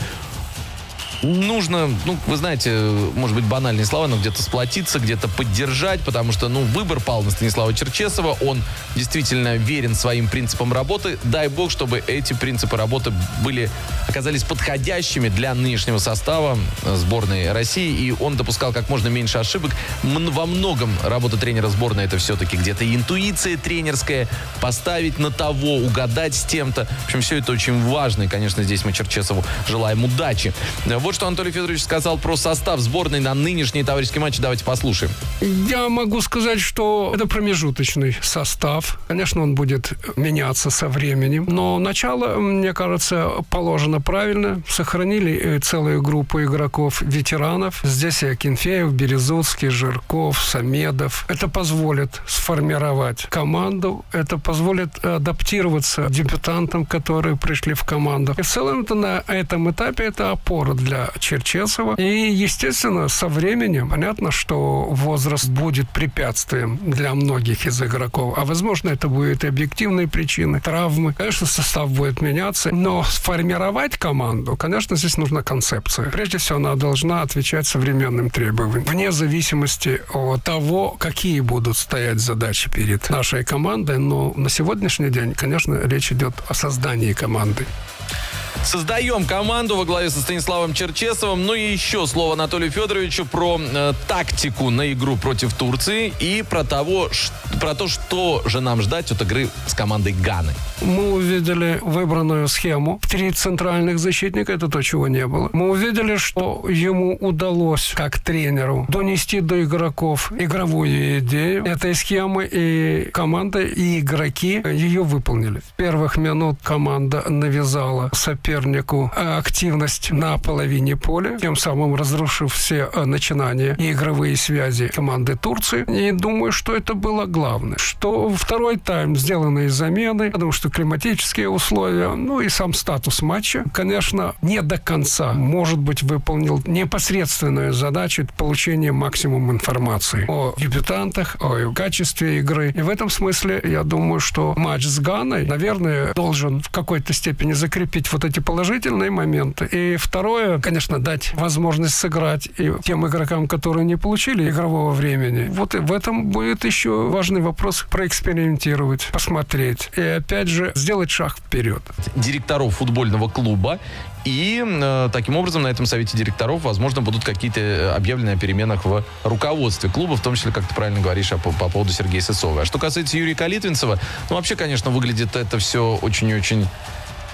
Нужно, ну, вы знаете, может быть, банальные слова, но где-то сплотиться, где-то поддержать, потому что, ну, выбор пал на Станислава Черчесова. Он действительно верен своим принципам работы. Дай бог, чтобы эти принципы работы были, оказались подходящими для нынешнего состава сборной России. И он допускал как можно меньше ошибок. Во многом работа тренера сборной — это все-таки где-то интуиция тренерская, поставить на того, угадать с тем-то. В общем, все это очень важно. И, конечно, здесь мы Черчесову желаем удачи. Вот что Анатолий Федорович сказал про состав сборной на нынешние товарищеские матчи. Давайте послушаем. Я могу сказать, что это промежуточный состав. Конечно, он будет меняться со временем. Но начало, мне кажется, положено правильно. Сохранили целую группу игроков, ветеранов. Здесь и Акинфеев, Березуцкий, Жирков, Самедов. Это позволит сформировать команду. Это позволит адаптироваться дебютантам, которые пришли в команду. И в целом это на этом этапе это опора для Черчесова. И, естественно, со временем понятно, что возраст будет препятствием для многих из игроков. А, возможно, это будут и объективные причины, травмы. Конечно, состав будет меняться. Но сформировать команду, конечно, здесь нужна концепция. Прежде всего, она должна отвечать современным требованиям. Вне зависимости от того, какие будут стоять задачи перед нашей командой. Но на сегодняшний день, конечно, речь идет о создании команды. Создаем команду во главе со Станиславом Черчесовым. Ну и еще слово Анатолию Федоровичу про э, тактику на игру против Турции и про, того, ш, про то, что же нам ждать от игры с командой Ганы. Мы увидели выбранную схему. Три центральных защитника, это то, чего не было. Мы увидели, что ему удалось, как тренеру, донести до игроков игровую идею этой схемы, и команда, и игроки ее выполнили. С первых минут команда навязала сопернику активность на половине поля, тем самым разрушив все начинания и игровые связи команды Турции. И думаю, что это было главное. Что второй тайм сделанные замены, потому что климатические условия, ну и сам статус матча, конечно, не до конца, может быть, выполнил непосредственную задачу получения максимума информации о дебютантах, о качестве игры. И в этом смысле, я думаю, что матч с Ганой, наверное, должен в какой-то степени закрепить вот эти положительные моменты. И второе, конечно, дать возможность сыграть и тем игрокам, которые не получили игрового времени. Вот и в этом будет еще важный вопрос проэкспериментировать, посмотреть. И опять же, сделать шаг вперед. Директоров футбольного клуба. И э, таким образом на этом совете директоров, возможно, будут какие-то объявлены о переменах в руководстве клуба, в том числе, как ты правильно говоришь, по, по поводу Сергея Сысова. А что касается Юрия Калитвинцева, ну, вообще, конечно, выглядит это все очень-очень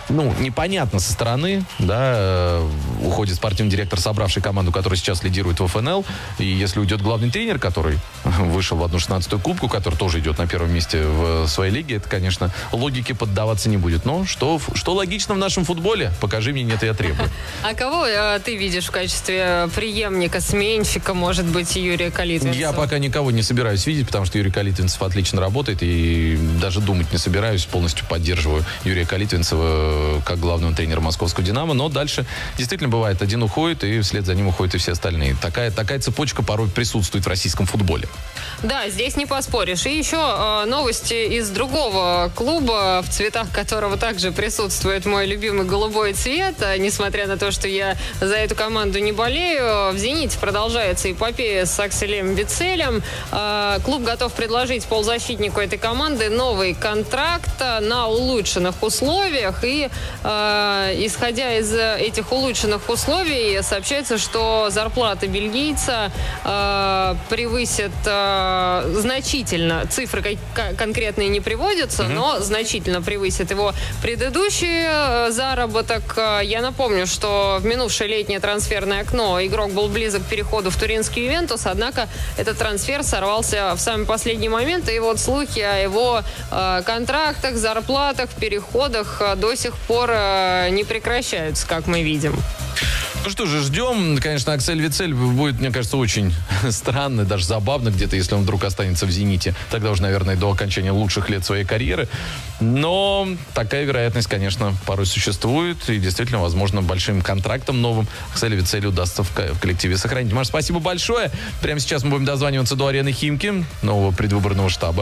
ну, непонятно со стороны, да, уходит спортивный директор, собравший команду, которая сейчас лидирует в эф эн эл, и если уйдет главный тренер, который вышел в одну шестнадцатую кубку, который тоже идет на первом месте в своей лиге, это, конечно, логике поддаваться не будет. Но что, что логично в нашем футболе? Покажи мне, нет, я требую. А кого э, ты видишь в качестве преемника, сменщика, может быть, Юрия Калитвинцева? Я пока никого не собираюсь видеть, потому что Юрий Калитвинцев отлично работает, и даже думать не собираюсь, полностью поддерживаю Юрия Калитвинцева как главного тренера московского «Динамо», но дальше действительно бывает, один уходит, и вслед за ним уходят и все остальные. Такая, такая цепочка порой присутствует в российском футболе. Да, здесь не поспоришь. И еще э, новости из другого клуба, в цветах которого также присутствует мой любимый голубой цвет. А, несмотря на то, что я за эту команду не болею, в «Зените» продолжается эпопея с Акселем Вицелем. Э, клуб готов предложить полузащитнику этой команды новый контракт на улучшенных условиях. И э, исходя из этих улучшенных условий, сообщается, что зарплата бельгийца э, превысит э, значительно, цифры конкретные не приводятся, mm-hmm. но значительно превысит его предыдущий э, заработок. Я напомню, что в минувшее летнее трансферное окно игрок был близок к переходу в туринский «Ювентус», однако этот трансфер сорвался в самый последний момент, и вот слухи о его э, контрактах, зарплатах, переходах э, до сих пор э, не прекращаются, как мы видим. Ну что же, ждем. Конечно, Аксель Вицель будет, мне кажется, очень странно, даже забавно где-то, если он вдруг останется в «Зените». Тогда уже, наверное, до окончания лучших лет своей карьеры. Но такая вероятность, конечно, порой существует. И действительно, возможно, большим контрактом новым Акселю Вицелю удастся в, в коллективе сохранить. Маш, спасибо большое. Прямо сейчас мы будем дозваниваться до арены «Химки», нового предвыборного штаба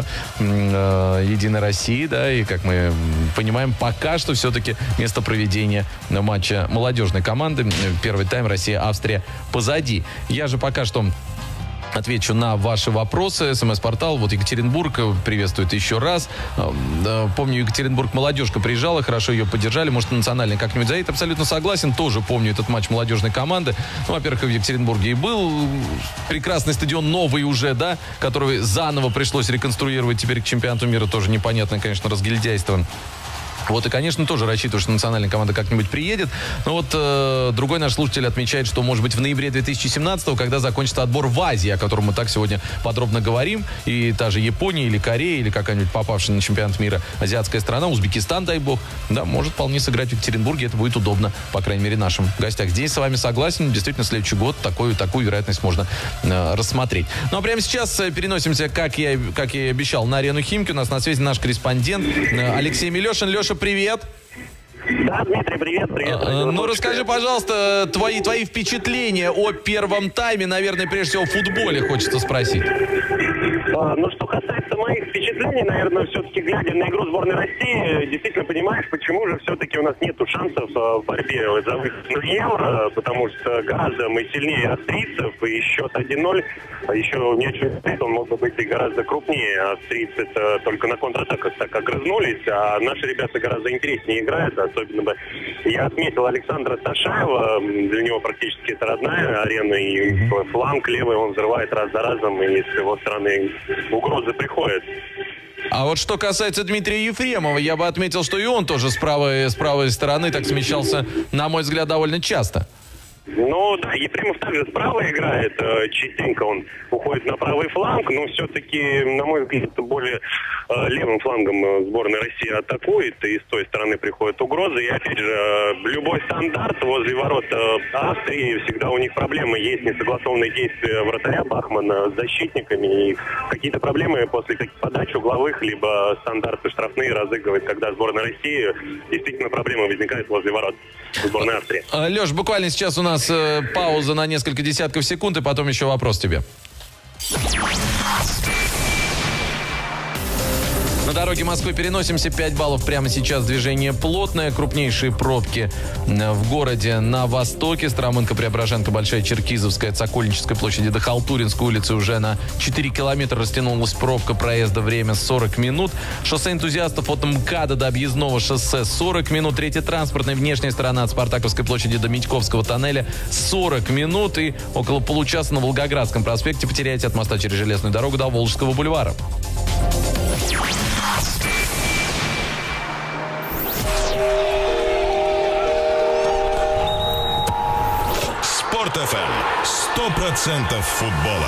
э, «Единой России». Да, и, как мы понимаем, пока что все-таки место проведения матча молодежной команды. Первый тайм Россия-Австрия позади. Я же пока что отвечу на ваши вопросы. СМС-портал. Вот Екатеринбург приветствует еще раз. Помню, Екатеринбург молодежка приезжала, хорошо ее поддержали. Может, национальный как-нибудь заедет. Абсолютно согласен. Тоже помню этот матч молодежной команды. Ну, во-первых, в Екатеринбурге и был прекрасный стадион, новый уже, да, который заново пришлось реконструировать теперь к чемпионату мира. Тоже непонятное, конечно, разгильдяйство. Вот, и, конечно, тоже рассчитываю, что национальная команда как-нибудь приедет. Но вот э, другой наш слушатель отмечает, что, может быть, в ноябре две тысячи семнадцатого, когда закончится отбор в Азии, о котором мы так сегодня подробно говорим, и та же Япония или Корея, или какая-нибудь попавшая на чемпионат мира азиатская страна, Узбекистан, дай бог, да, может вполне сыграть в Екатеринбурге. Это будет удобно, по крайней мере, нашим гостям. Здесь с вами согласен. Действительно, следующий год такую, такую вероятность можно э, рассмотреть. Ну, а прямо сейчас э, переносимся, как я, как я и обещал, на арену «Химки». У нас на связи наш корреспондент э, Алексей Милешин. Леша, привет. Да, Дмитрий, привет, привет. А, ну, расскажи, пожалуйста, твои, твои впечатления о первом тайме, наверное, прежде всего, в футболе хочется спросить. А, ну, что касается моих впечатлений, наверное, все-таки, глядя на игру сборной России, действительно понимаешь, почему же все-таки у нас нету шансов в борьбе за выход на Евро, потому что гораздо мы сильнее австрийцев, и счет один ноль, еще не очень, он мог бы быть и гораздо крупнее. Австрийцы это только на контратаках так огрызнулись, а наши ребята гораздо интереснее играют, особенно бы я отметил Александра Ташаева, для него практически это родная арена, и фланг левый он взрывает раз за разом, и с его стороны угрозы приходят. А вот что касается Дмитрия Ефремова, я бы отметил, что и он тоже с правой, с правой стороны так смещался, на мой взгляд, довольно часто. Ну да, Ефремов также справа играет, частенько он уходит на правый фланг, но все-таки, на мой взгляд, более э, левым флангом сборная России атакует, и с той стороны приходят угрозы. И опять же, любой стандарт возле ворот Австрии, всегда у них проблемы, есть несогласованные действия вратаря Бахмана с защитниками, и какие-то проблемы после подач угловых, либо стандарты штрафные разыгрывать, когда сборная России, действительно проблемы возникают возле ворот сборной Австрии. Леш, буквально сейчас у нас пауза на несколько десятков секунд, и потом еще вопрос тебе. На дороге Москвы переносимся. пять баллов прямо сейчас. Движение плотное. Крупнейшие пробки в городе на востоке. Старомынка, Преображенка, Большая Черкизовская, Сокольническая площади до Халтуринской улицы уже на четыре километра растянулась пробка проезда. Время сорок минут. Шоссе энтузиастов от МКАДа до объездного шоссе сорок минут. Третья транспортная внешняя сторона от Спартаковской площади до Митьковского тоннеля сорок минут. И около получаса на Волгоградском проспекте потеряете от моста через железную дорогу до Волжского бульвара. сто процентов футбола.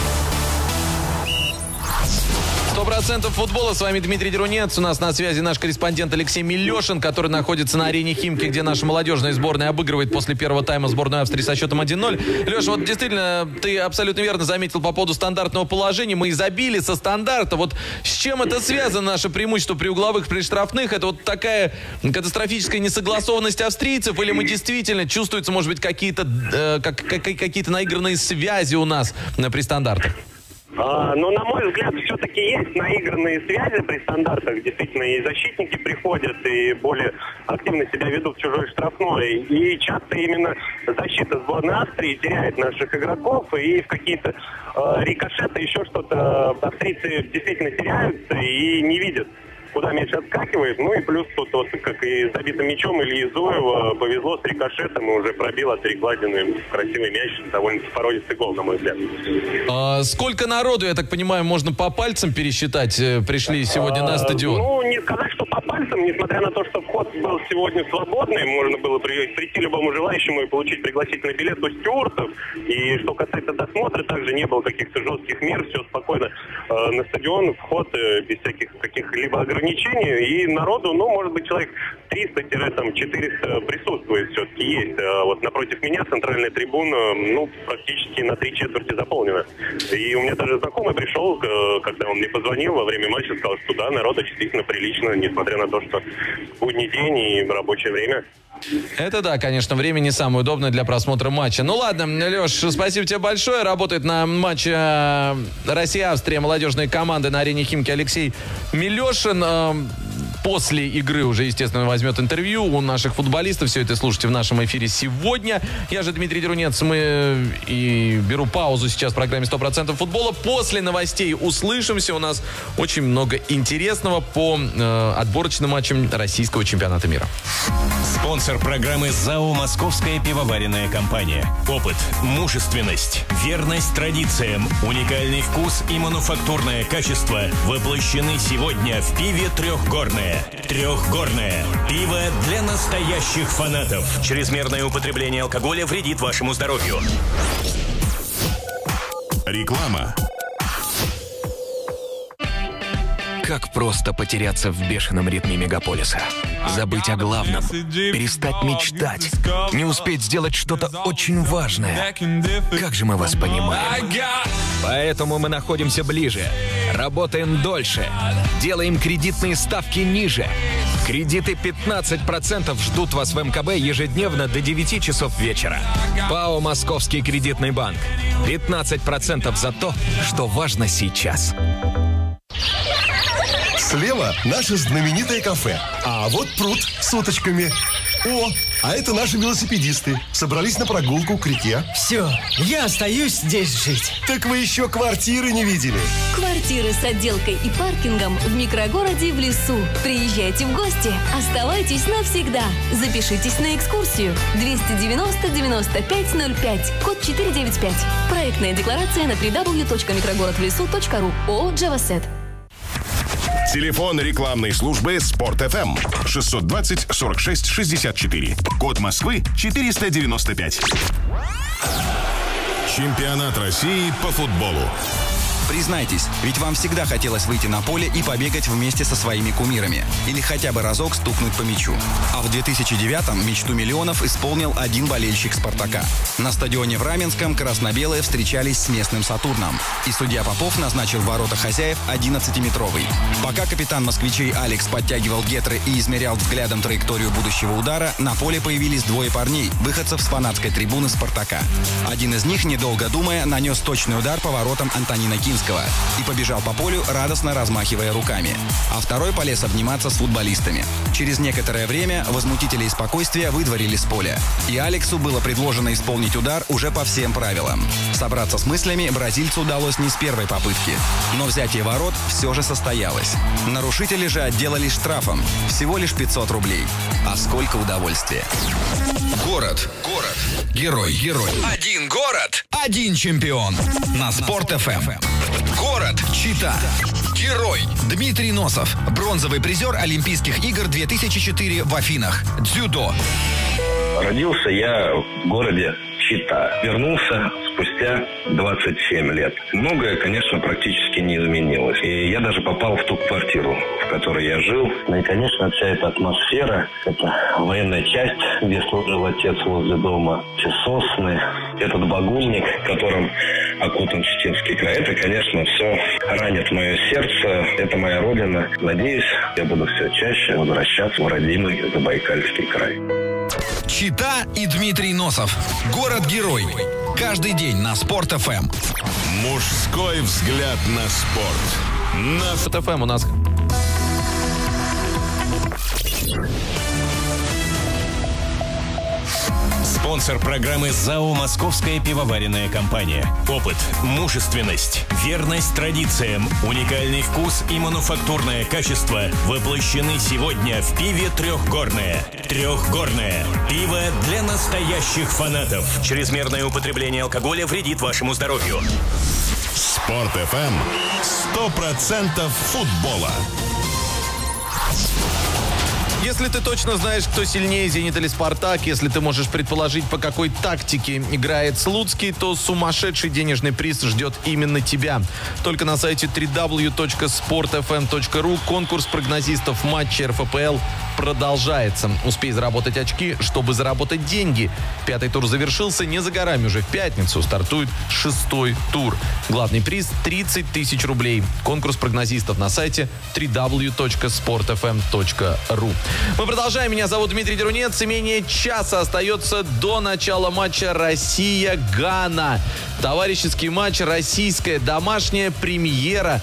Сто процентов футбола. С вами Дмитрий Дерунец. У нас на связи наш корреспондент Алексей Милешин, который находится на арене Химки, где наша молодежная сборная обыгрывает после первого тайма сборную Австрии со счетом один ноль. Леша, вот действительно, ты абсолютно верно заметил по поводу стандартного положения. Мы и забили со стандарта. Вот с чем это связано, наше преимущество при угловых, при штрафных? Это вот такая катастрофическая несогласованность австрийцев? Или мы действительно чувствуются, может быть, какие-то э, как, как, какие-то наигранные связи у нас э, при стандартах? А, но, на мой взгляд, все-таки есть наигранные связи при стандартах. Действительно, и защитники приходят, и более активно себя ведут в чужой штрафной. И часто именно защита сборной Австрии теряет наших игроков, и в какие-то э, рикошеты, еще что-то австрийцы действительно теряются и не видят, куда мяч отскакивает. Ну и плюс тут, вот, как и с забитым мячом Ильи Зуева, повезло с рикошетом и уже пробил от перекладины красивый мяч. Довольно породистый гол, на мой взгляд. А сколько народу, я так понимаю, можно по пальцам пересчитать, пришли сегодня на стадион? А, ну, не сказать, что по пальцам, несмотря на то, что вход был сегодня свободный, можно было при, прийти любому желающему и получить пригласительный билет у стюартов. И что касается досмотра, также не было каких-то жестких мер, все спокойно э, на стадион, вход э, без всяких каких-либо ограничений. И народу, ну, может быть, человек триста-четыреста присутствует, все-таки есть. А вот напротив меня центральная трибуна, ну, практически на три четверти заполнена. И у меня даже знакомый пришел, когда он мне позвонил во время матча, сказал, что да, народа действительно прилично, несмотря на то, что будний день и рабочее время. Это да, конечно, время не самое удобное для просмотра матча. Ну ладно, Леш, спасибо тебе большое. Работает на матче Россия-Австрия молодежной команды на арене Химки Алексей Милешин. После игры уже, естественно, возьмет интервью у наших футболистов. Все это слушайте в нашем эфире сегодня. Я же Дмитрий Дерунец. Мы и беру паузу сейчас в программе сто процентов футбола. После новостей услышимся. У нас очень много интересного по э, отборочным матчам российского чемпионата мира. Спонсор программы ЗАО «Московская пивоваренная компания». Опыт, мужественность, верность традициям, уникальный вкус и мануфактурное качество воплощены сегодня в пиве «Трехгорное». Трехгорное. Пиво для настоящих фанатов. Чрезмерное употребление алкоголя вредит вашему здоровью. Реклама. Как просто потеряться в бешеном ритме мегаполиса. Забыть о главном, перестать мечтать, не успеть сделать что-то очень важное. Как же мы вас понимаем. Поэтому мы находимся ближе, работаем дольше, делаем кредитные ставки ниже. Кредиты пятнадцать процентов ждут вас в эм ка бэ ежедневно до девяти часов вечера. ПАО «Московский кредитный банк». пятнадцать процентов за то, что важно сейчас. Слева наше знаменитое кафе, а вот пруд с уточками. О, а это наши велосипедисты. Собрались на прогулку к реке. Все, я остаюсь здесь жить. Так вы еще квартиры не видели. Квартиры с отделкой и паркингом в микрогороде в лесу. Приезжайте в гости, оставайтесь навсегда. Запишитесь на экскурсию. двести девяносто девяносто пять ноль пять, код четыреста девяносто пять. Проектная декларация на дабл ю дабл ю дабл ю точка микрогородвлесу точка ру. ООО «Джавасет». Телефон рекламной службы «Спорт эф эм» шестьсот двадцать сорок шесть шестьдесят четыре. Код Москвы четыреста девяносто пять. Чемпионат России по футболу. Признайтесь, ведь вам всегда хотелось выйти на поле и побегать вместе со своими кумирами. Или хотя бы разок стукнуть по мячу. А в две тысячи девятом мечту миллионов исполнил один болельщик «Спартака». На стадионе в Раменском красно-белые встречались с местным «Сатурном». И судья Попов назначил в ворота хозяев одиннадцатиметровый. Пока капитан москвичей Алекс подтягивал гетры и измерял взглядом траекторию будущего удара, на поле появились двое парней, выходцев с фанатской трибуны «Спартака». Один из них, недолго думая, нанес точный удар по воротам Антонина Кинского и побежал по полю, радостно размахивая руками. А второй полез обниматься с футболистами. Через некоторое время возмутители спокойствия выдворили с поля. И Алексу было предложено исполнить удар уже по всем правилам. Собраться с мыслями бразильцу удалось не с первой попытки. Но взятие ворот все же состоялось. Нарушители же отделались штрафом. Всего лишь пятьсот рублей. А сколько удовольствия. Город. Город. Герой. Герой. Один город. Один чемпион. На Спорт эф эм. Город Чита. Герой Дмитрий Носов. Бронзовый призер Олимпийских игр две тысячи четыре в Афинах. Дзюдо. Родился я в городе «Чита». Вернулся спустя двадцать семь лет. Многое, конечно, практически не изменилось. И я даже попал в ту квартиру, в которой я жил. Ну и, конечно, вся эта атмосфера, это военная часть, где служил отец возле дома, все сосны, этот багульник, которым окутан Читинский край. Это, конечно, все ранит мое сердце. Это моя родина. Надеюсь, я буду все чаще возвращаться в родимый Забайкальский край. Чита и Дмитрий Носов. Город-герой. Каждый день на Спорт-ФМ. Мужской взгляд на спорт. На Спорт-ФМ у нас... Спонсор программы ЗАО «Московская пивоваренная компания». Опыт, мужественность, верность традициям, уникальный вкус и мануфактурное качество воплощены сегодня в пиве «Трехгорное». «Трехгорное» – пиво для настоящих фанатов. Чрезмерное употребление алкоголя вредит вашему здоровью. Спорт-ФМ. Сто процентов футбола. Если ты точно знаешь, кто сильнее, «Зенит» или «Спартак», если ты можешь предположить, по какой тактике играет Слуцкий, то сумасшедший денежный приз ждет именно тебя. Только на сайте дабл ю дабл ю дабл ю точка спорт эф эм точка ру конкурс прогнозистов матча эр эф пэ эл продолжается. Успей заработать очки, чтобы заработать деньги. Пятый тур завершился, не за горами, уже в пятницу стартует шестой тур. Главный приз – тридцать тысяч рублей. Конкурс прогнозистов на сайте дабл ю дабл ю дабл ю точка спорт эф эм точка ру. Мы продолжаем. Меня зовут Дмитрий Дерунец. И менее часа остается до начала матча Россия-Гана. Товарищеский матч, российская домашняя премьера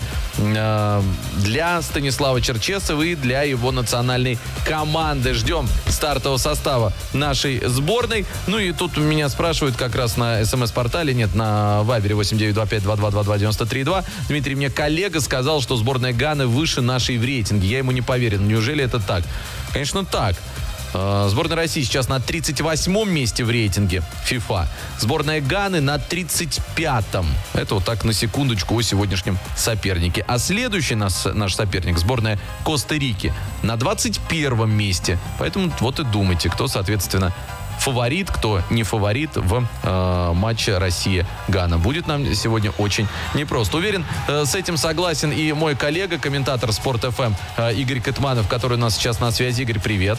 э, для Станислава Черчесова и для его национальной команды. Ждем стартового состава нашей сборной. Ну и тут меня спрашивают как раз на СМС-портале, нет, на Вайбере восемь девять два пять два два два два девять три два. Дмитрий, мне коллега сказал, что сборная Ганы выше нашей в рейтинге. Я ему не поверил. Неужели это так? Конечно, так. Сборная России сейчас на тридцать восьмом месте в рейтинге FIFA. Сборная Ганы на тридцать пятом. Это вот так на секундочку о сегодняшнем сопернике. А следующий наш, наш соперник, сборная Коста-Рики, на двадцать первом месте. Поэтому вот и думайте, кто, соответственно, фаворит, кто не фаворит в э, матче Россия-Гана. Будет нам сегодня очень непросто. Уверен, э, с этим согласен и мой коллега, комментатор Спорт-ФМ э, Игорь Кытманов, который у нас сейчас на связи. Игорь, привет.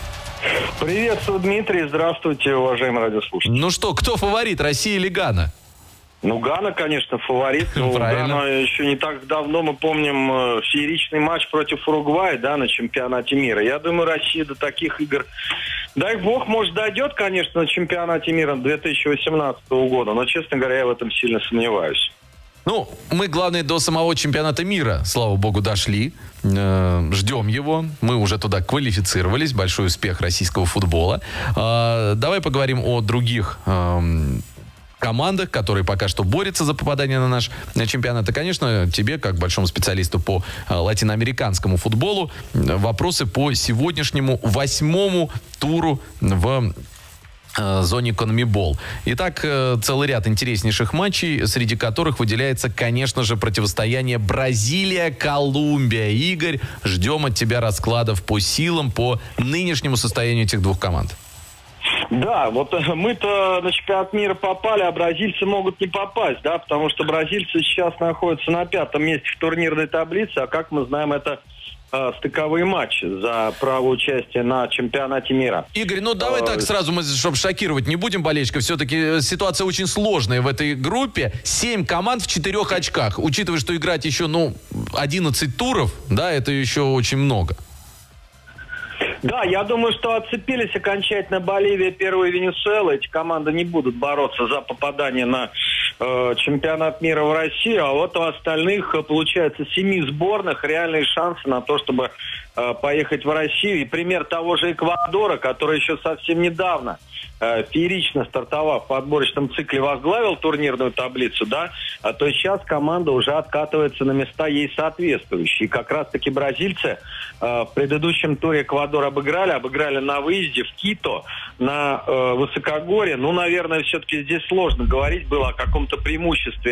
Приветствую, Дмитрий. Здравствуйте, уважаемые радиослушатели. Ну что, кто фаворит, Россия или Гана? Ну, Гана, конечно, фаворит. Ну, Гана еще не так давно, мы помним, э, фееричный матч против Уругвая, да, на чемпионате мира. Я думаю, Россия до таких игр, дай бог, может, дойдет, конечно, на чемпионате мира две тысячи восемнадцатого года. Но, честно говоря, я в этом сильно сомневаюсь. Ну, мы, главное, до самого чемпионата мира, слава богу, дошли. Э, ждем его. Мы уже туда квалифицировались. Большой успех российского футбола. Э, давай поговорим о других э, командах, которые пока что борются за попадание на наш на чемпионат. И, конечно, тебе, как большому специалисту по э, латиноамериканскому футболу, э, вопросы по сегодняшнему восьмому туру в зоне Конмебол. Итак, целый ряд интереснейших матчей, среди которых выделяется, конечно же, противостояние Бразилия-Колумбия. Игорь, ждем от тебя раскладов по силам, по нынешнему состоянию этих двух команд. Да, вот мы-то на чемпионат мира попали, а бразильцы могут не попасть, да, потому что бразильцы сейчас находятся на пятом месте в турнирной таблице, а как мы знаем, это стыковые матчи за право участия на чемпионате мира. Игорь, ну давай так сразу, мы, чтобы шокировать не будем болельщиков, все-таки ситуация очень сложная в этой группе. Семь команд в четырех очках. Учитывая, что играть еще, ну, одиннадцать туров, да, это еще очень много. Да, я думаю, что отцепились окончательно Боливия, Перу и Венесуэла. Эти команды не будут бороться за попадание на э, чемпионат мира в Россию. А вот у остальных, получается, семи сборных реальные шансы на то, чтобы э, поехать в Россию. И пример того же Эквадора, который еще совсем недавно, э, феерично стартовав в отборочном цикле, возглавил турнирную таблицу, да, а то сейчас команда уже откатывается на места ей соответствующие. И как раз-таки бразильцы э, в предыдущем туре Эквадора обыграли, обыграли на выезде в Кито, на э, Высокогорье. Ну, наверное, все-таки здесь сложно говорить было о каком-то преимуществе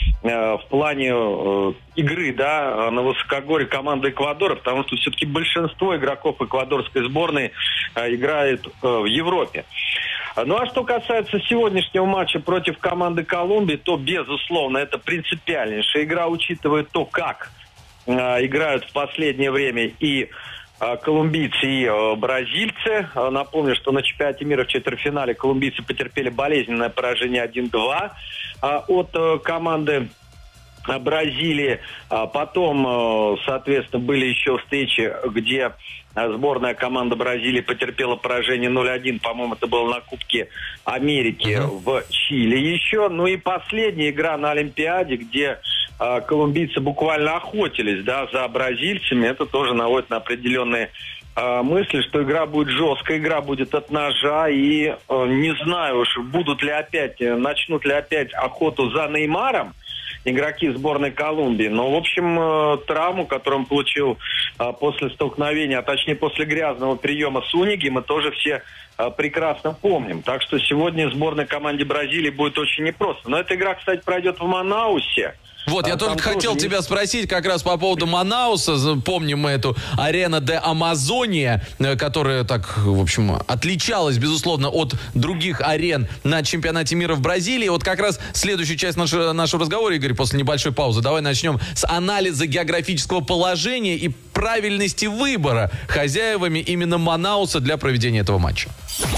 э, в плане э, игры, да, на высокогорье команды Эквадора, потому что все-таки большинство игроков эквадорской сборной э, играет э, в Европе. Ну а что касается сегодняшнего матча против команды Колумбии, то, безусловно, это принципиальнейшая игра, учитывая то, как э, играют в последнее время и э, колумбийцы, и э, бразильцы. Э, напомню, что на чемпионате мира в четвертьфинале колумбийцы потерпели болезненное поражение один-два э, от э, команды Бразилии. А потом, соответственно, были еще встречи, где сборная команда Бразилии потерпела поражение ноль один. По-моему, это было на Кубке Америки uh-huh. в Чили еще. Ну и последняя игра на Олимпиаде, где а, колумбийцы буквально охотились, да, за бразильцами. Это тоже наводит на определенные а, мысли, что игра будет жесткая, игра будет от ножа. И а, не знаю уж, будут ли опять, начнут ли опять охоту за Неймаром игроки сборной Колумбии. Но, в общем, травму, которую он получил после столкновения, а точнее после грязного приема с Униги, мы тоже все прекрасно помним. Так что сегодня сборной команде Бразилии будет очень непросто. Но эта игра, кстати, пройдет в Манаусе. Вот, я только хотел тоже тебя спросить как раз по поводу Манауса. Помним мы эту Арена де Амазония, которая так, в общем, отличалась, безусловно, от других арен на чемпионате мира в Бразилии. Вот как раз следующую часть нашего, нашего разговора, Игорь, после небольшой паузы. Давай начнем с анализа географического положения и правильности выбора хозяевами именно Манауса для проведения этого матча.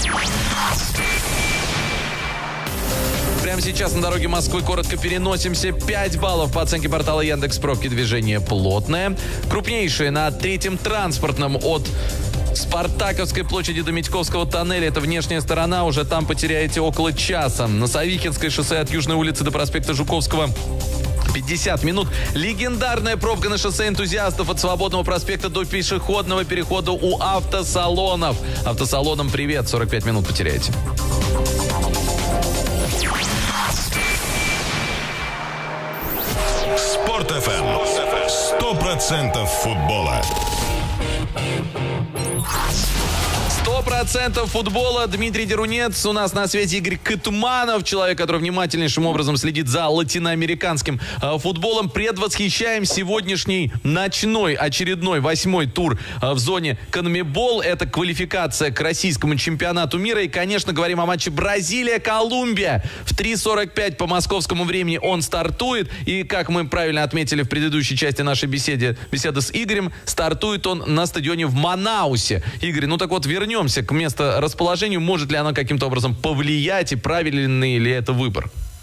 Прямо сейчас на дороге Москвы коротко переносимся. пять баллов по оценке портала Яндекс.Пробки, движение плотное. Крупнейшие на третьем транспортном от Спартаковской площади до Митьковского тоннеля. Это внешняя сторона. Уже там потеряете около часа. На Савихинское шоссе от Южной улицы до проспекта Жуковского пятьдесят минут. Легендарная пробка на шоссе энтузиастов от Свободного проспекта до пешеходного перехода у автосалонов. Автосалонам привет. сорок пять минут потеряете. Спорт.ФМ. Сто процентов футбола. Сто процентов футбола. Дмитрий Дерунец. У нас на связи Игорь Кытманов, человек, который внимательнейшим образом следит за латиноамериканским э, футболом. Предвосхищаем сегодняшний ночной очередной восьмой тур э, в зоне Конмебол. Это квалификация к российскому чемпионату мира. И, конечно, говорим о матче Бразилия-Колумбия. В три сорок пять по московскому времени он стартует. И, как мы правильно отметили в предыдущей части нашей беседы, беседы с Игорем, стартует он на стадионе в Манаусе. Игорь, ну так вот, вернемся к месторасположению. Может ли оно каким-то образом повлиять и правильный ли это выбор?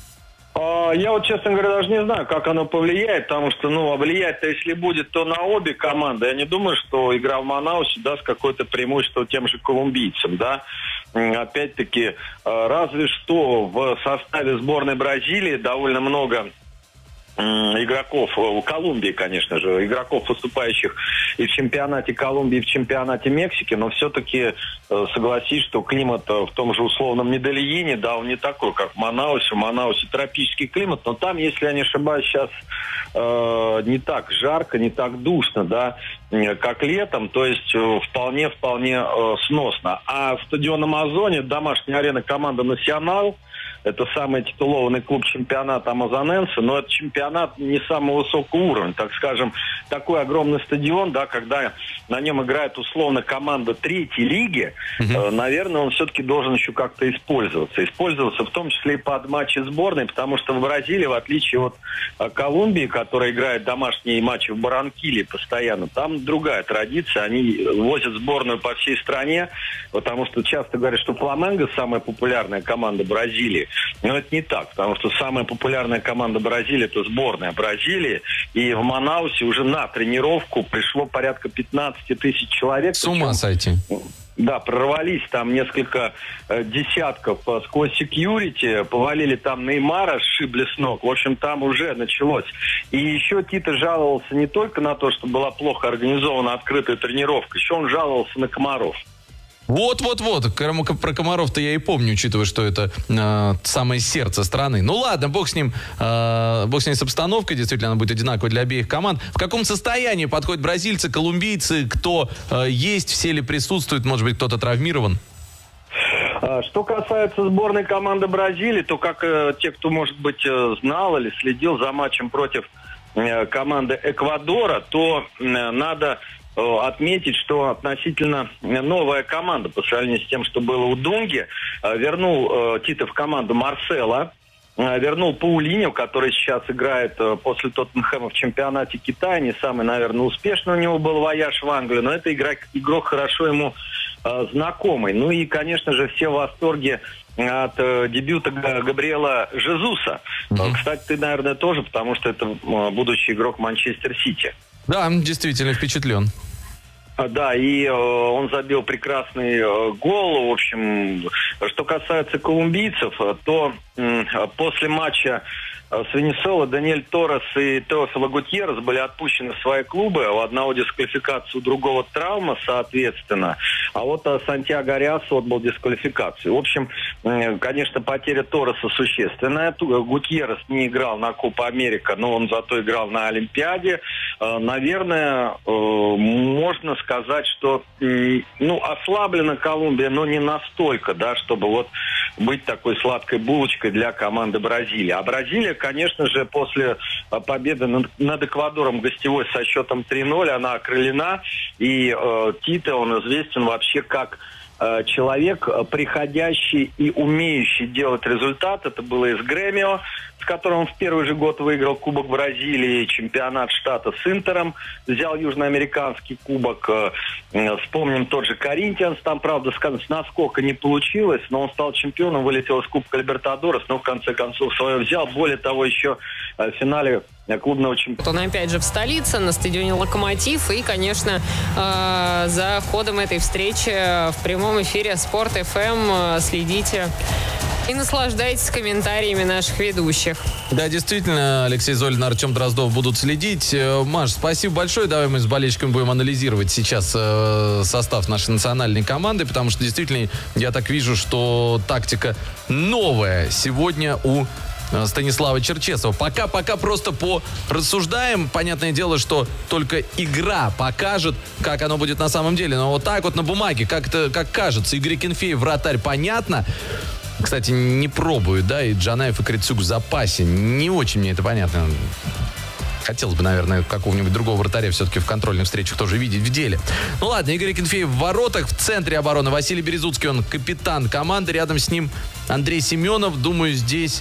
Я вот, честно говоря, даже не знаю, как оно повлияет, потому что, ну, а влиять-то, если будет, то на обе команды. Я не думаю, что игра в Манаусе даст какое-то преимущество тем же колумбийцам, да. Опять-таки, разве что в составе сборной Бразилии довольно много игроков, у Колумбии, конечно же, игроков, выступающих и в чемпионате Колумбии, и в чемпионате Мексики, но все-таки согласись, что климат в том же условном Медельине, да, он не такой, как в Манаусе. В Манаусе тропический климат, но там, если я не ошибаюсь, сейчас э, не так жарко, не так душно, да, как летом, то есть вполне-вполне э, сносно. А стадион Амазония, домашняя арена команды «Насионал», это самый титулованный клуб чемпионата Амазоненса, но это чемпионат не самого высокого уровня. Так скажем, такой огромный стадион, да, когда на нем играет условно команда третьей лиги, uh-huh. э, наверное, он все-таки должен еще как-то использоваться. Использоваться в том числе и под матчи сборной, потому что в Бразилии, в отличие от э, Колумбии, которая играет домашние матчи в Барранкилье постоянно, там другая традиция. Они возят сборную по всей стране, потому что часто говорят, что Фламенго самая популярная команда Бразилии. Но это не так, потому что самая популярная команда Бразилии — это сборная Бразилии. И в Манаусе уже на тренировку пришло порядка пятнадцать тысяч человек. С ума сойти. Да, прорвались там несколько э, десятков э, сквозь секьюрити, повалили там Неймара, сшибли с ног. В общем, там уже началось. И еще Тита жаловался не только на то, что была плохо организована открытая тренировка, еще он жаловался на комаров. Вот-вот-вот, про комаров-то я и помню, учитывая, что это э, самое сердце страны. Ну ладно, бог с ним, э, бог с ней с обстановкой, действительно, она будет одинаковой для обеих команд. В каком состоянии подходят бразильцы, колумбийцы, кто э, есть, все ли присутствуют, может быть, кто-то травмирован? Что касается сборной команды Бразилии, то как э, те, кто, может быть, э, знал или следил за матчем против э, команды Эквадора, то э, надо э, отметить, что относительно новая команда по сравнению с тем, что было у Дунги, э, вернул э, Тита в команду Марсела, э, вернул Паулиньо, который сейчас играет э, после Тоттенхэма в чемпионате Китая, не самый, наверное, успешный у него был вояж в Англию, но это игрок, игрок хорошо ему знакомый. Ну и, конечно же, все в восторге от э, дебюта Габриэла Жезуса. Mm-hmm. Кстати, ты, наверное, тоже, потому что это э, будущий игрок Манчестер Сити. Да, действительно впечатлен. Да, и э, он забил прекрасный э, гол. В общем, что касается колумбийцев, то э, после матча с Венесуэлой Даниэль Торрес и Теофило Гутьеррес были отпущены в свои клубы. У одного дисквалификация, у другого травма, соответственно. А вот Сантьяго Ариас отбыл дисквалификацию. В общем, конечно, потеря Торреса существенная. Гутьеррес не играл на Копа Америка, но он зато играл на Олимпиаде. Наверное, можно сказать, что ну, ослаблена Колумбия, но не настолько, да, чтобы вот быть такой сладкой булочкой для команды Бразилии. А Бразилия, конечно же, после победы над, над Эквадором гостевой со счетом три ноль, она окрылена. И э, Тита, он известен вообще как э, человек, приходящий и умеющий делать результат. Это было из Гремио, с которым он в первый же год выиграл Кубок Бразилии, чемпионат штата с Интером, взял южноамериканский кубок. Вспомним тот же Коринтианс, там, правда, с наскока не получилось, но он стал чемпионом, вылетел из Кубка Либертадорес, но в конце концов свое взял. Более того, еще в финале клубного чемпионата. Он опять же в столице, на стадионе «Локомотив». И, конечно, э, за ходом этой встречи в прямом эфире Спорт эф эм следите и наслаждайтесь комментариями наших ведущих. Да, действительно, Алексей Золин, Артем Дроздов будут следить. Маш, спасибо большое. Давай мы с болельщиками будем анализировать сейчас э, состав нашей национальной команды, потому что действительно я так вижу, что тактика новая сегодня у Станислава Черчесова. Пока, пока просто порассуждаем. Понятное дело, что только игра покажет, как оно будет на самом деле. Но вот так вот на бумаге, как это, как кажется, Игорь Акинфеев, вратарь, понятно. Кстати, не пробуют, да, и Джанаев, и Крицюк в запасе. Не очень мне это понятно. Хотелось бы, наверное, какого-нибудь другого вратаря все-таки в контрольных встречах тоже видеть в деле. Ну ладно, Игорь Акинфеев в воротах, в центре обороны Василий Березуцкий, он капитан команды. Рядом с ним Андрей Семенов. Думаю, здесь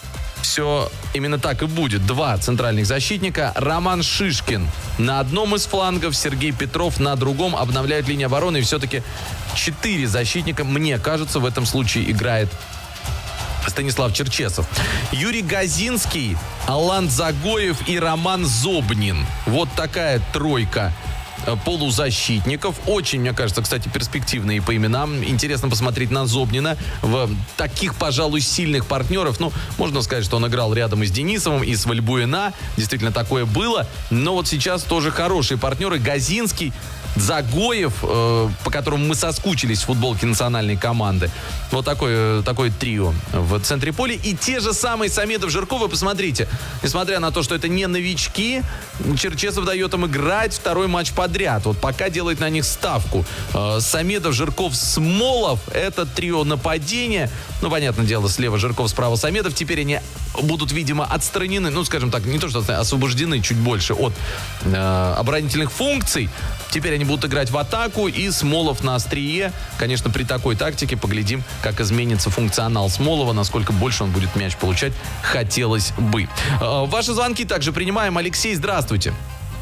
все именно так и будет. Два центральных защитника. Роман Шишкин на одном из флангов, Сергей Петров на другом. Обновляют линию обороны. И все-таки четыре защитника, мне кажется, в этом случае играет Станислав Черчесов. Юрий Газинский, Алан Загоев и Роман Зобнин. Вот такая тройка полузащитников. Очень, мне кажется, кстати, перспективные по именам. Интересно посмотреть на Зобнина в таких, пожалуй, сильных партнеров. Ну, можно сказать, что он играл рядом и с Денисовым, и с Вальбуэна. Действительно, такое было. Но вот сейчас тоже хорошие партнеры. Газинский, Загоев, э, по которому мы соскучились в футболке национальной команды. Вот такое, такое трио в центре поля. И те же самые Самедов, Жирков. Вы посмотрите, несмотря на то, что это не новички, Черчесов дает им играть второй матч подряд. Вот пока делает на них ставку. Э, Самедов, Жирков, Смолов. Это трио нападения. Ну, понятное дело, слева Жирков, справа Самедов. Теперь они будут, видимо, отстранены, ну, скажем так, не то, что освобождены чуть больше от э, оборонительных функций. Теперь они будут играть в атаку, и Смолов на острие. Конечно, при такой тактике поглядим, как изменится функционал Смолова, насколько больше он будет мяч получать, хотелось бы. Э, ваши звонки также принимаем. Алексей, здравствуйте.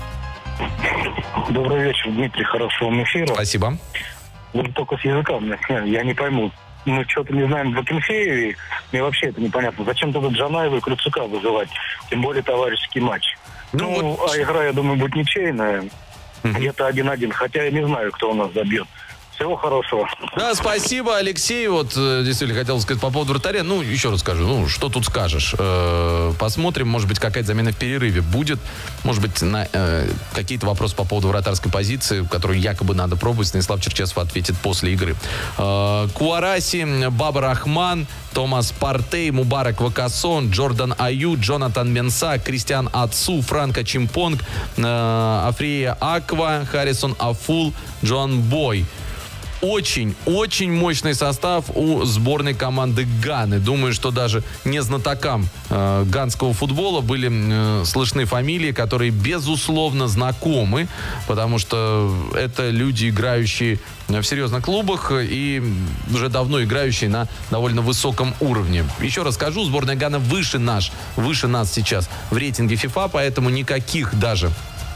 Добрый вечер, Дмитрий, хорошего эфира. Спасибо. Вот только с языка, я не пойму. Мы что-то не знаем в Акинфееве, мне вообще это непонятно. Зачем тогда Джанаева и Крицюка вызывать? Тем более товарищеский матч. Ну, ну вот... а игра, я думаю, будет ничейная. Mm-hmm. Где-то один-один. Хотя я не знаю, кто у нас забьет. Всего хорошего. Да, спасибо, Алексей. Вот действительно хотел сказать по поводу вратаря. Ну, еще раз скажу. Ну, что тут скажешь? Э-э- посмотрим. Может быть, какая-то замена в перерыве будет. Может быть, на э- какие-то вопросы по поводу вратарской позиции, которую якобы надо пробовать. Станислав Черчесов ответит после игры. Э-э- Куараси, Баба Рахман, Томас Партей, Мубарак Вакасон, Джордан Аю, Джонатан Менса, Кристиан Ацу, Франко Чимпонг, э- Африя Аква, Харрисон Афул, Джоан Бой. очень-очень мощный состав у сборной команды Ганы. Думаю, что даже не знатокам э, ганского футбола были э, слышны фамилии, которые, безусловно, знакомы, потому что это люди, играющие в серьезных клубах и уже давно играющие на довольно высоком уровне. Еще раз скажу, сборная Ганы выше наш, выше нас сейчас в рейтинге FIFA, поэтому никаких даже,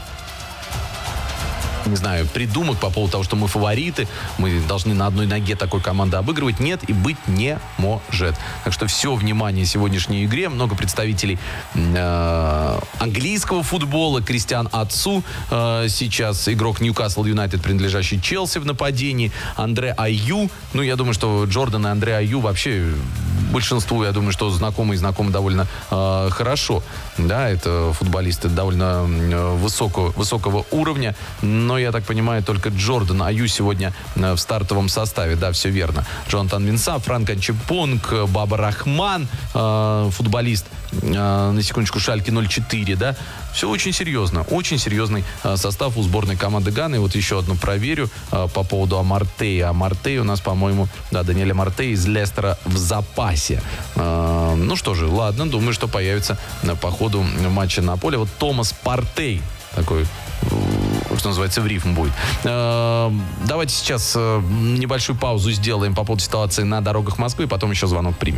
не знаю, придумок по поводу того, что мы фавориты, мы должны на одной ноге такой команды обыгрывать, нет и быть не может. Так что все внимание сегодняшней игре. Много представителей э, английского футбола. Кристиан Атсу э, сейчас игрок Ньюкасл Юнайтед, принадлежащий Челси в нападении. Андре Айю. Ну, я думаю, что Джордан и Андре Айю вообще большинству, я думаю, что знакомы и знакомы довольно э, хорошо. Да, это футболисты довольно э, высокого, высокого уровня. Но, я так понимаю, только Джордан Айю сегодня э, в стартовом составе. Да, все верно. Джонатан Винса, Франк Анчепонг, Баба Рахман, э, футболист, э, на секундочку, Шальке ноль четыре, да. Все очень серьезно. Очень серьезный э, состав у сборной команды Ганы. И вот еще одну проверю э, по поводу Амартея. Амартей у нас, по-моему, да, Даниэль Амартей из Лестера в запасе. Э, ну что же, ладно, думаю, что появится э, по ходу матча на поле. Вот Томас Партей, такой, э, что называется, в рифм будет. Э, давайте сейчас э, небольшую паузу сделаем по поводу ситуации на дорогах Москвы, потом еще звонок примем.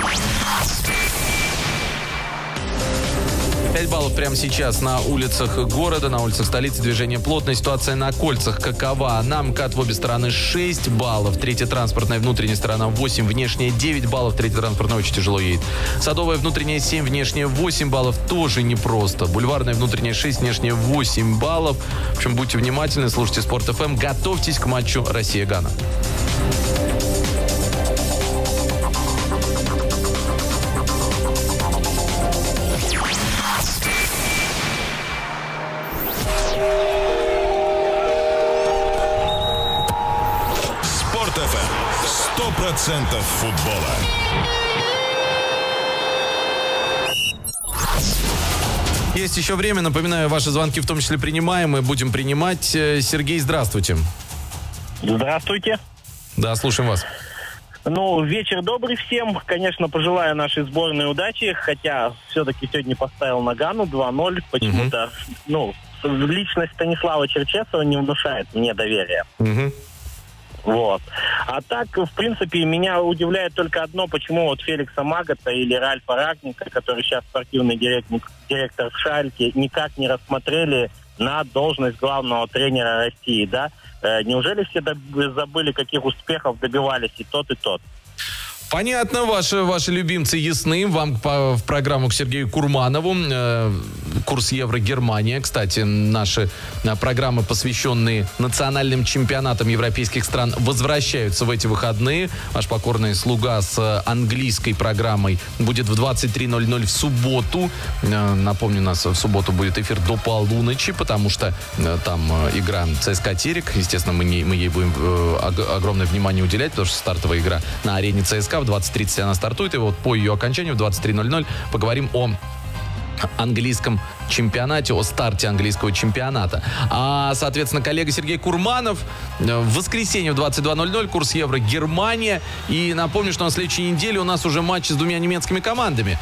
пять баллов прямо сейчас на улицах города, на улицах столицы. Движение плотное. Ситуация на кольцах какова? На МКАД в обе стороны шесть баллов. Третья транспортная, внутренняя сторона восемь. Внешняя девять баллов. Третья транспортная очень тяжело едет. Садовая внутренняя семь. Внешняя восемь баллов. Тоже непросто. Бульварная внутренняя шесть. Внешняя восемь баллов. В общем, будьте внимательны. Слушайте Спорт эф эм. Готовьтесь к матчу Россия-Гана. Процентов футбола. Есть еще время. Напоминаю, ваши звонки в том числе принимаем. Мы будем принимать. Сергей, здравствуйте. Здравствуйте. Да, слушаем вас. Ну, вечер добрый всем. Конечно, пожелаю нашей сборной удачи. Хотя все-таки сегодня поставил на Гану два ноль. Почему-то, угу. ну, личность Станислава Черчесова не внушает мне доверия. Угу. Вот. А так, в принципе, меня удивляет только одно, почему вот Феликса Магата или Ральфа Рагника, который сейчас спортивный директор, директор в Шальке, никак не рассмотрели на должность главного тренера России, да? Э, неужели все забыли, каких успехов добивались и тот, и тот? Понятно, ваши, ваши любимцы ясны. Вам по, в программу к Сергею Курманову. Э, курс Евро-Германия. Кстати, наши э, программы, посвященные национальным чемпионатам европейских стран, возвращаются в эти выходные. Ваш покорный слуга с английской программой будет в двадцать три ноль ноль в субботу. Э, напомню, у нас в субботу будет эфир до полуночи, потому что э, там э, игра ЦСКА Терек. Естественно, мы, не, мы ей будем э, огромное внимание уделять, потому что стартовая игра на арене ЦСКА. В двадцать тридцать она стартует, и вот по ее окончанию в двадцать три ноль ноль поговорим о английском чемпионате, о старте английского чемпионата. А, соответственно, коллега Сергей Курманов в воскресенье в двадцать два ноль ноль курс евро Германия. И напомню, что на следующей неделе у нас уже матч с двумя немецкими командами.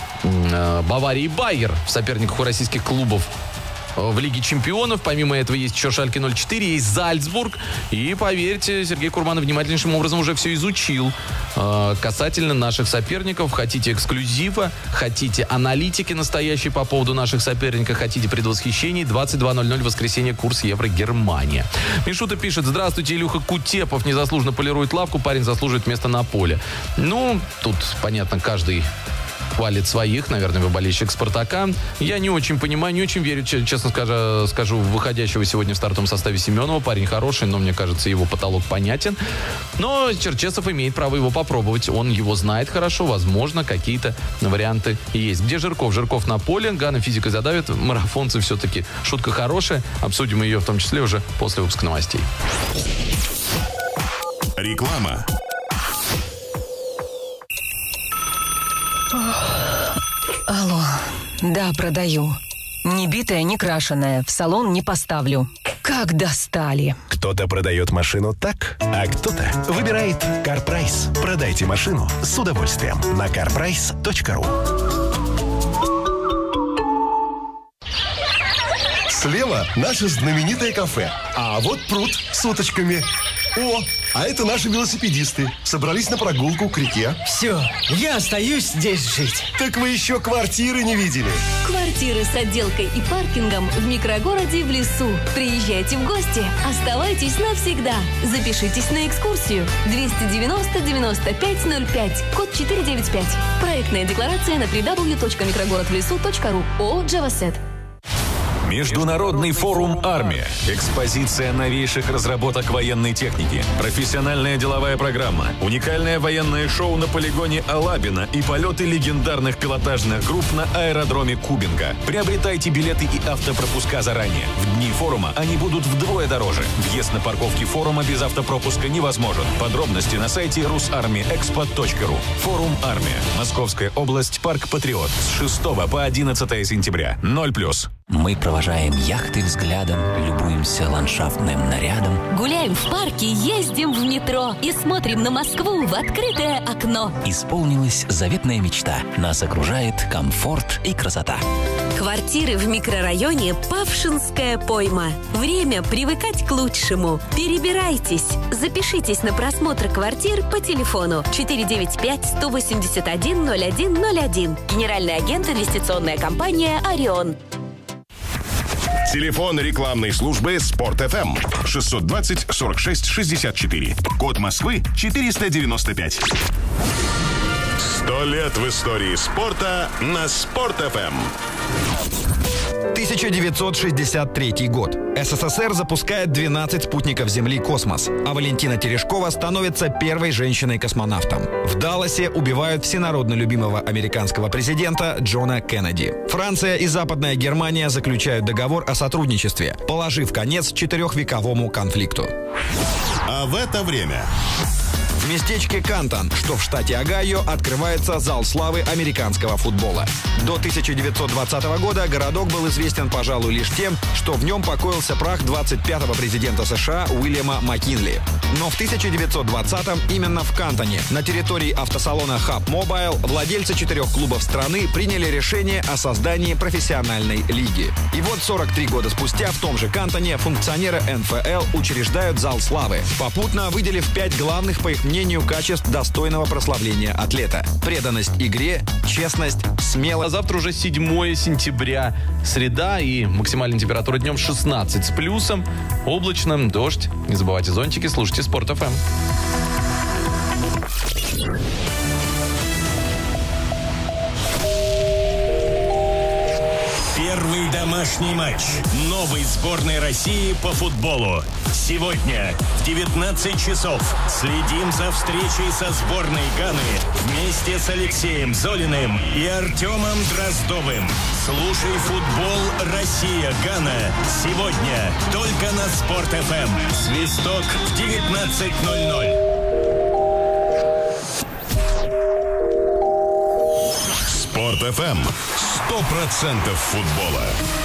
Бавария и Байер в соперниках у российских клубов в Лиге чемпионов. Помимо этого есть еще Шальке ноль четыре, есть Зальцбург. И, поверьте, Сергей Курманов внимательнейшим образом уже все изучил э, касательно наших соперников. Хотите эксклюзива, хотите аналитики настоящей по поводу наших соперников, хотите предвосхищений. двадцать два ноль ноль в воскресенье курс евро Германия. Мишута пишет: здравствуйте, Илюха Кутепов незаслуженно полирует лавку, парень заслуживает место на поле. Ну, тут, понятно, каждый хвалит своих, наверное, вы болельщик «Спартака». Я не очень понимаю, не очень верю, честно скажу, скажу в выходящего сегодня в стартовом составе Семенова. Парень хороший, но, мне кажется, его потолок понятен. Но Черчесов имеет право его попробовать. Он его знает хорошо, возможно, какие-то варианты есть. Где Жирков? Жирков на поле. Гана физикой задавит. Марафонцы все-таки шутка хорошая. Обсудим ее в том числе уже после выпуска новостей. Реклама. Алло. Да, продаю. Не битая, не крашеная. В салон не поставлю. как достали. Кто-то продает машину так, а кто-то выбирает CarPrice. Продайте машину с удовольствием на car price точка ру. Слева наше знаменитое кафе. А вот пруд с уточками. О, а это наши велосипедисты. Собрались на прогулку к реке. Все, я остаюсь здесь жить. Так вы еще квартиры не видели. Квартиры с отделкой и паркингом в микрогороде в лесу. Приезжайте в гости. Оставайтесь навсегда. Запишитесь на экскурсию. двести девяносто девяносто пять ноль пять. Код четыреста девяносто пять. Проектная декларация на дабл ю дабл ю дабл ю точка микрогород в лесу точка ру. ООО «Джавасет». Международный форум «Армия». Экспозиция новейших разработок военной техники. Профессиональная деловая программа. Уникальное военное шоу на полигоне Алабино и полеты легендарных пилотажных групп на аэродроме Кубинка. Приобретайте билеты и автопропуска заранее. В дни форума они будут вдвое дороже. Въезд на парковки форума без автопропуска невозможен. Подробности на сайте русармиэкспо точка ру. Форум «Армия». Московская область. Парк Патриот. С шестого по одиннадцатое сентября. Ноль плюс. Мы провожаем яхты взглядом, любуемся ландшафтным нарядом. Гуляем в парке, ездим в метро и смотрим на Москву в открытое окно. Исполнилась заветная мечта. Нас окружает комфорт и красота. Квартиры в микрорайоне Павшинская пойма. Время привыкать к лучшему. Перебирайтесь. Запишитесь на просмотр квартир по телефону четыреста девяносто пять сто восемьдесят один ноль один ноль один. Генеральный агент, инвестиционная компания «Орион». Телефон рекламной службы «Спорт.ФМ» шестьсот двадцать сорок шесть шестьдесят четыре. Код Москвы четыреста девяносто пять. Сто лет в истории спорта на «Спорт.ФМ». тысяча девятьсот шестьдесят третий год. СССР запускает двенадцать спутников Земли «Космос», а Валентина Терешкова становится первой женщиной-космонавтом. В Далласе убивают всенародно любимого американского президента Джона Кеннеди. Франция и Западная Германия заключают договор о сотрудничестве, положив конец четырехвековому конфликту. А в это время... В местечке Кантон, что в штате Огайо, открывается зал славы американского футбола. До тысяча девятьсот двадцатого года городок был известен, пожалуй, лишь тем, что в нем покоился прах двадцать пятого президента США Уильяма Маккинли. Но в тысяча девятьсот двадцатом именно в Кантоне, на территории автосалона Hub Mobile, владельцы четырех клубов страны приняли решение о создании профессиональной лиги. И вот сорок три года спустя в том же Кантоне функционеры эн эф эл учреждают зал славы, попутно выделив пять главных, по их мнению, качеств достойного прославления атлета. Преданность игре, честность, смелость. А завтра уже седьмое сентября. Среда и максимальная температура днем шестнадцать с плюсом. Облачно, дождь. Не забывайте зонтики, слушайте Спорт.ФМ. Первый домашний матч новой сборной России по футболу. Сегодня в девятнадцать часов следим за встречей со сборной Ганы вместе с Алексеем Золиным и Артемом Дроздовым. Слушай футбол «Россия-Гана» сегодня только на Спорт.ФМ. Свисток в девятнадцать ноль ноль. Спорт.ФМ. Сто процентов футбола.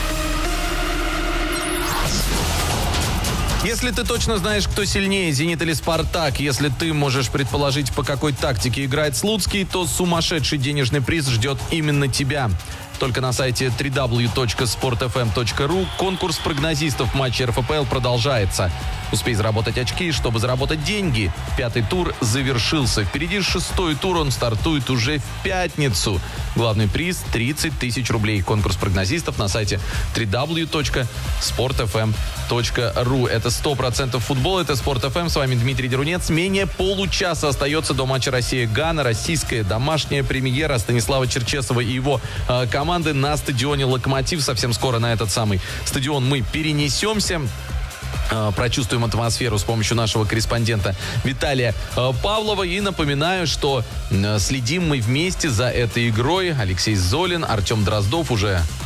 Если ты точно знаешь, кто сильнее, «Зенит» или «Спартак», если ты можешь предположить, по какой тактике играет Слуцкий, то сумасшедший денежный приз ждет именно тебя. Только на сайте дабл ю дабл ю дабл ю точка спорт эф эм точка ру конкурс прогнозистов матча эр эф пэ эл продолжается. Успей заработать очки, чтобы заработать деньги. Пятый тур завершился. Впереди шестой тур, он стартует уже в пятницу. Главный приз – тридцать тысяч рублей. Конкурс прогнозистов на сайте дабл ю дабл ю дабл ю точка спорт эф эм точка ру. Это сто процентов футбол, это Спорт.ФМ. С вами Дмитрий Дерунец. Менее получаса остается до матча Россия-Гана. Российская домашняя премьера Станислава Черчесова и его э, команды на стадионе «Локомотив». Совсем скоро на этот самый стадион мы перенесемся. Прочувствуем атмосферу с помощью нашего корреспондента Виталия Павлова. И напоминаю, что следим мы вместе за этой игрой. Алексей Золин, Артем Дроздов уже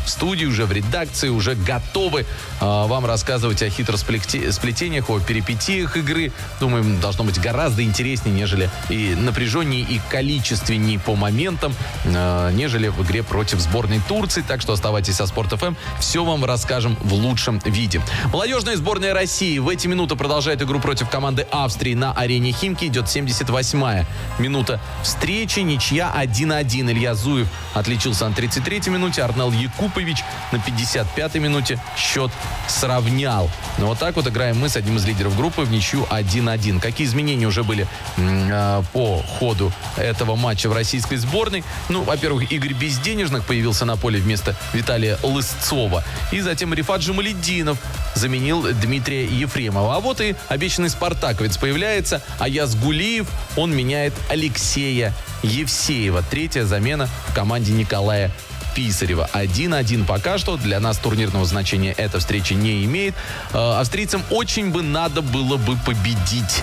в студии, уже в редакции, уже готовы э, вам рассказывать о хитросплетениях, о перипетиях игры. Думаю, должно быть гораздо интереснее, нежели и напряженнее, и количественнее по моментам, э, нежели в игре против сборной Турции. Так что оставайтесь со Спорт эф эм. Все вам расскажем в лучшем виде. Молодежная сборная России в эти минуты продолжает игру против команды Австрии на арене Химки. Идет семьдесят восьмая минута встречи. Ничья один один. Илья Зуев отличился на тридцать третьей минуте. Арнел Якупович на пятьдесят пятой минуте счет сравнял. Ну, вот так вот играем мы с одним из лидеров группы в ничью один один. Какие изменения уже были э, по ходу этого матча в российской сборной? Ну, во-первых, Игорь Безденежных появился на поле вместо Виталия Лысцова. И затем Рифат Джамалетдинов заменил Дмитрия Ефремова. А вот и обещанный спартаковец появляется. Аяз Гулиев, он меняет Алексея Евсеева. Третья замена в команде Николая Писарева. один один пока что. Для нас турнирного значения эта встреча не имеет. Э, австрийцам очень бы надо было бы победить.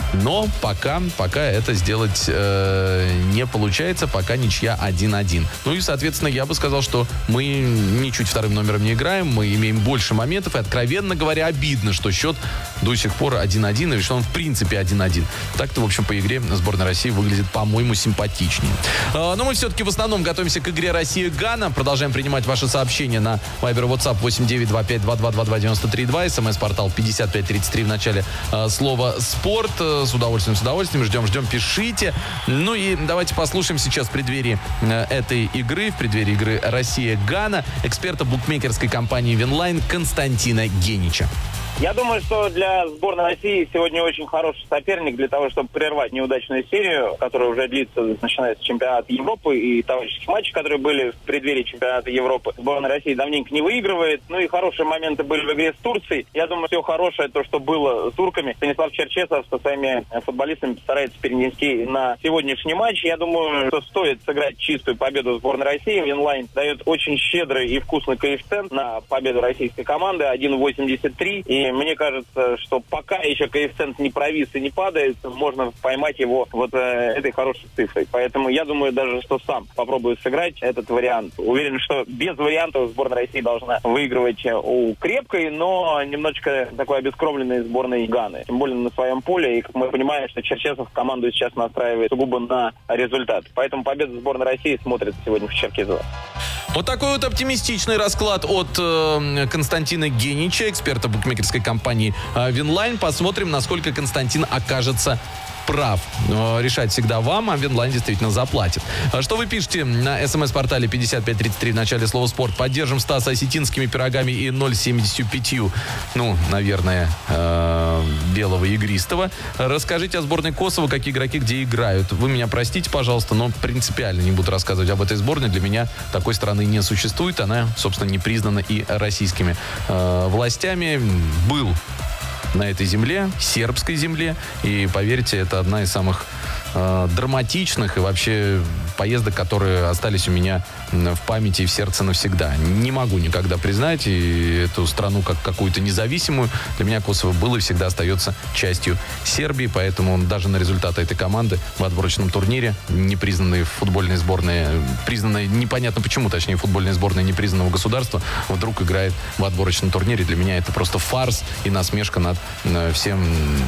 Но пока, пока это сделать э, не получается, пока ничья один один. Ну и, соответственно, я бы сказал, что мы ничуть вторым номером не играем, мы имеем больше моментов, и, откровенно говоря, обидно, что счет до сих пор один один, или что он в принципе один один. Так-то, в общем, по игре сборная России выглядит, по-моему, симпатичнее. Э, но мы все-таки в основном готовимся к игре Россия-Гана. Продолжаем принимать ваши сообщения на Viber, WhatsApp восемь девять два пять два два два два девять три два, смс-портал пятьдесят пять тридцать три в начале э, слова «Спорт». С удовольствием, с удовольствием. Ждем, ждем, пишите. Ну и давайте послушаем сейчас в преддверии э, этой игры, в преддверии игры Россия-Гана, эксперта букмекерской компании Винлайн Константина Генича. Я думаю, что для сборной России сегодня очень хороший соперник для того, чтобы прервать неудачную серию, которая уже длится, начиная с чемпионата Европы и товарищеских матчей, которые были в преддверии чемпионата Европы. Сборная России давненько не выигрывает. Ну и хорошие моменты были в игре с Турцией. Я думаю, все хорошее, то, что было с турками, Станислав Черчесов со своими футболистами постарается перенести на сегодняшний матч. Я думаю, что стоит сыграть чистую победу сборной России. Винлайн дает очень щедрый и вкусный коэффициент на победу российской команды один восемьдесят три. И мне кажется, что пока еще коэффициент не провис и не падает, можно поймать его вот э, этой хорошей цифрой. Поэтому я думаю даже, что сам попробую сыграть этот вариант. Уверен, что без вариантов сборная России должна выигрывать у крепкой, но немножечко такой обескровленной сборной Ганы. Тем более на своем поле. И как мы понимаем, что Черчесов команду сейчас настраивает сугубо на результат. Поэтому победа сборной России смотрится сегодня в Черкизово. Вот такой вот оптимистичный расклад от э, Константина Генича, эксперта букмекерской компании э, Винлайн. Посмотрим, насколько Константин окажется прав. Но решать всегда вам, а Винлайн действительно заплатит. Что вы пишете на смс-портале пятьдесят пять тридцать три в начале слова «Спорт»? Поддержим Стаса осетинскими пирогами и ноль семьдесят пять. Ну, наверное, э, белого игристого. Расскажите о сборной Косово, какие игроки где играют. Вы меня простите, пожалуйста, но принципиально не буду рассказывать об этой сборной. Для меня такой страны не существует. Она, собственно, не признана и российскими э, властями. Был на этой земле, сербской земле. И, поверьте, это одна из самых э, драматичных и вообще поездок, которые остались у меня в памяти и в сердце навсегда. Не могу никогда признать и эту страну как какую-то независимую. Для меня Косово было и всегда остается частью Сербии, поэтому даже на результаты этой команды в отборочном турнире, непризнанные футбольные сборные, признанные непонятно почему, точнее, футбольные сборные непризнанного государства, вдруг играет в отборочном турнире. Для меня это просто фарс и насмешка над всем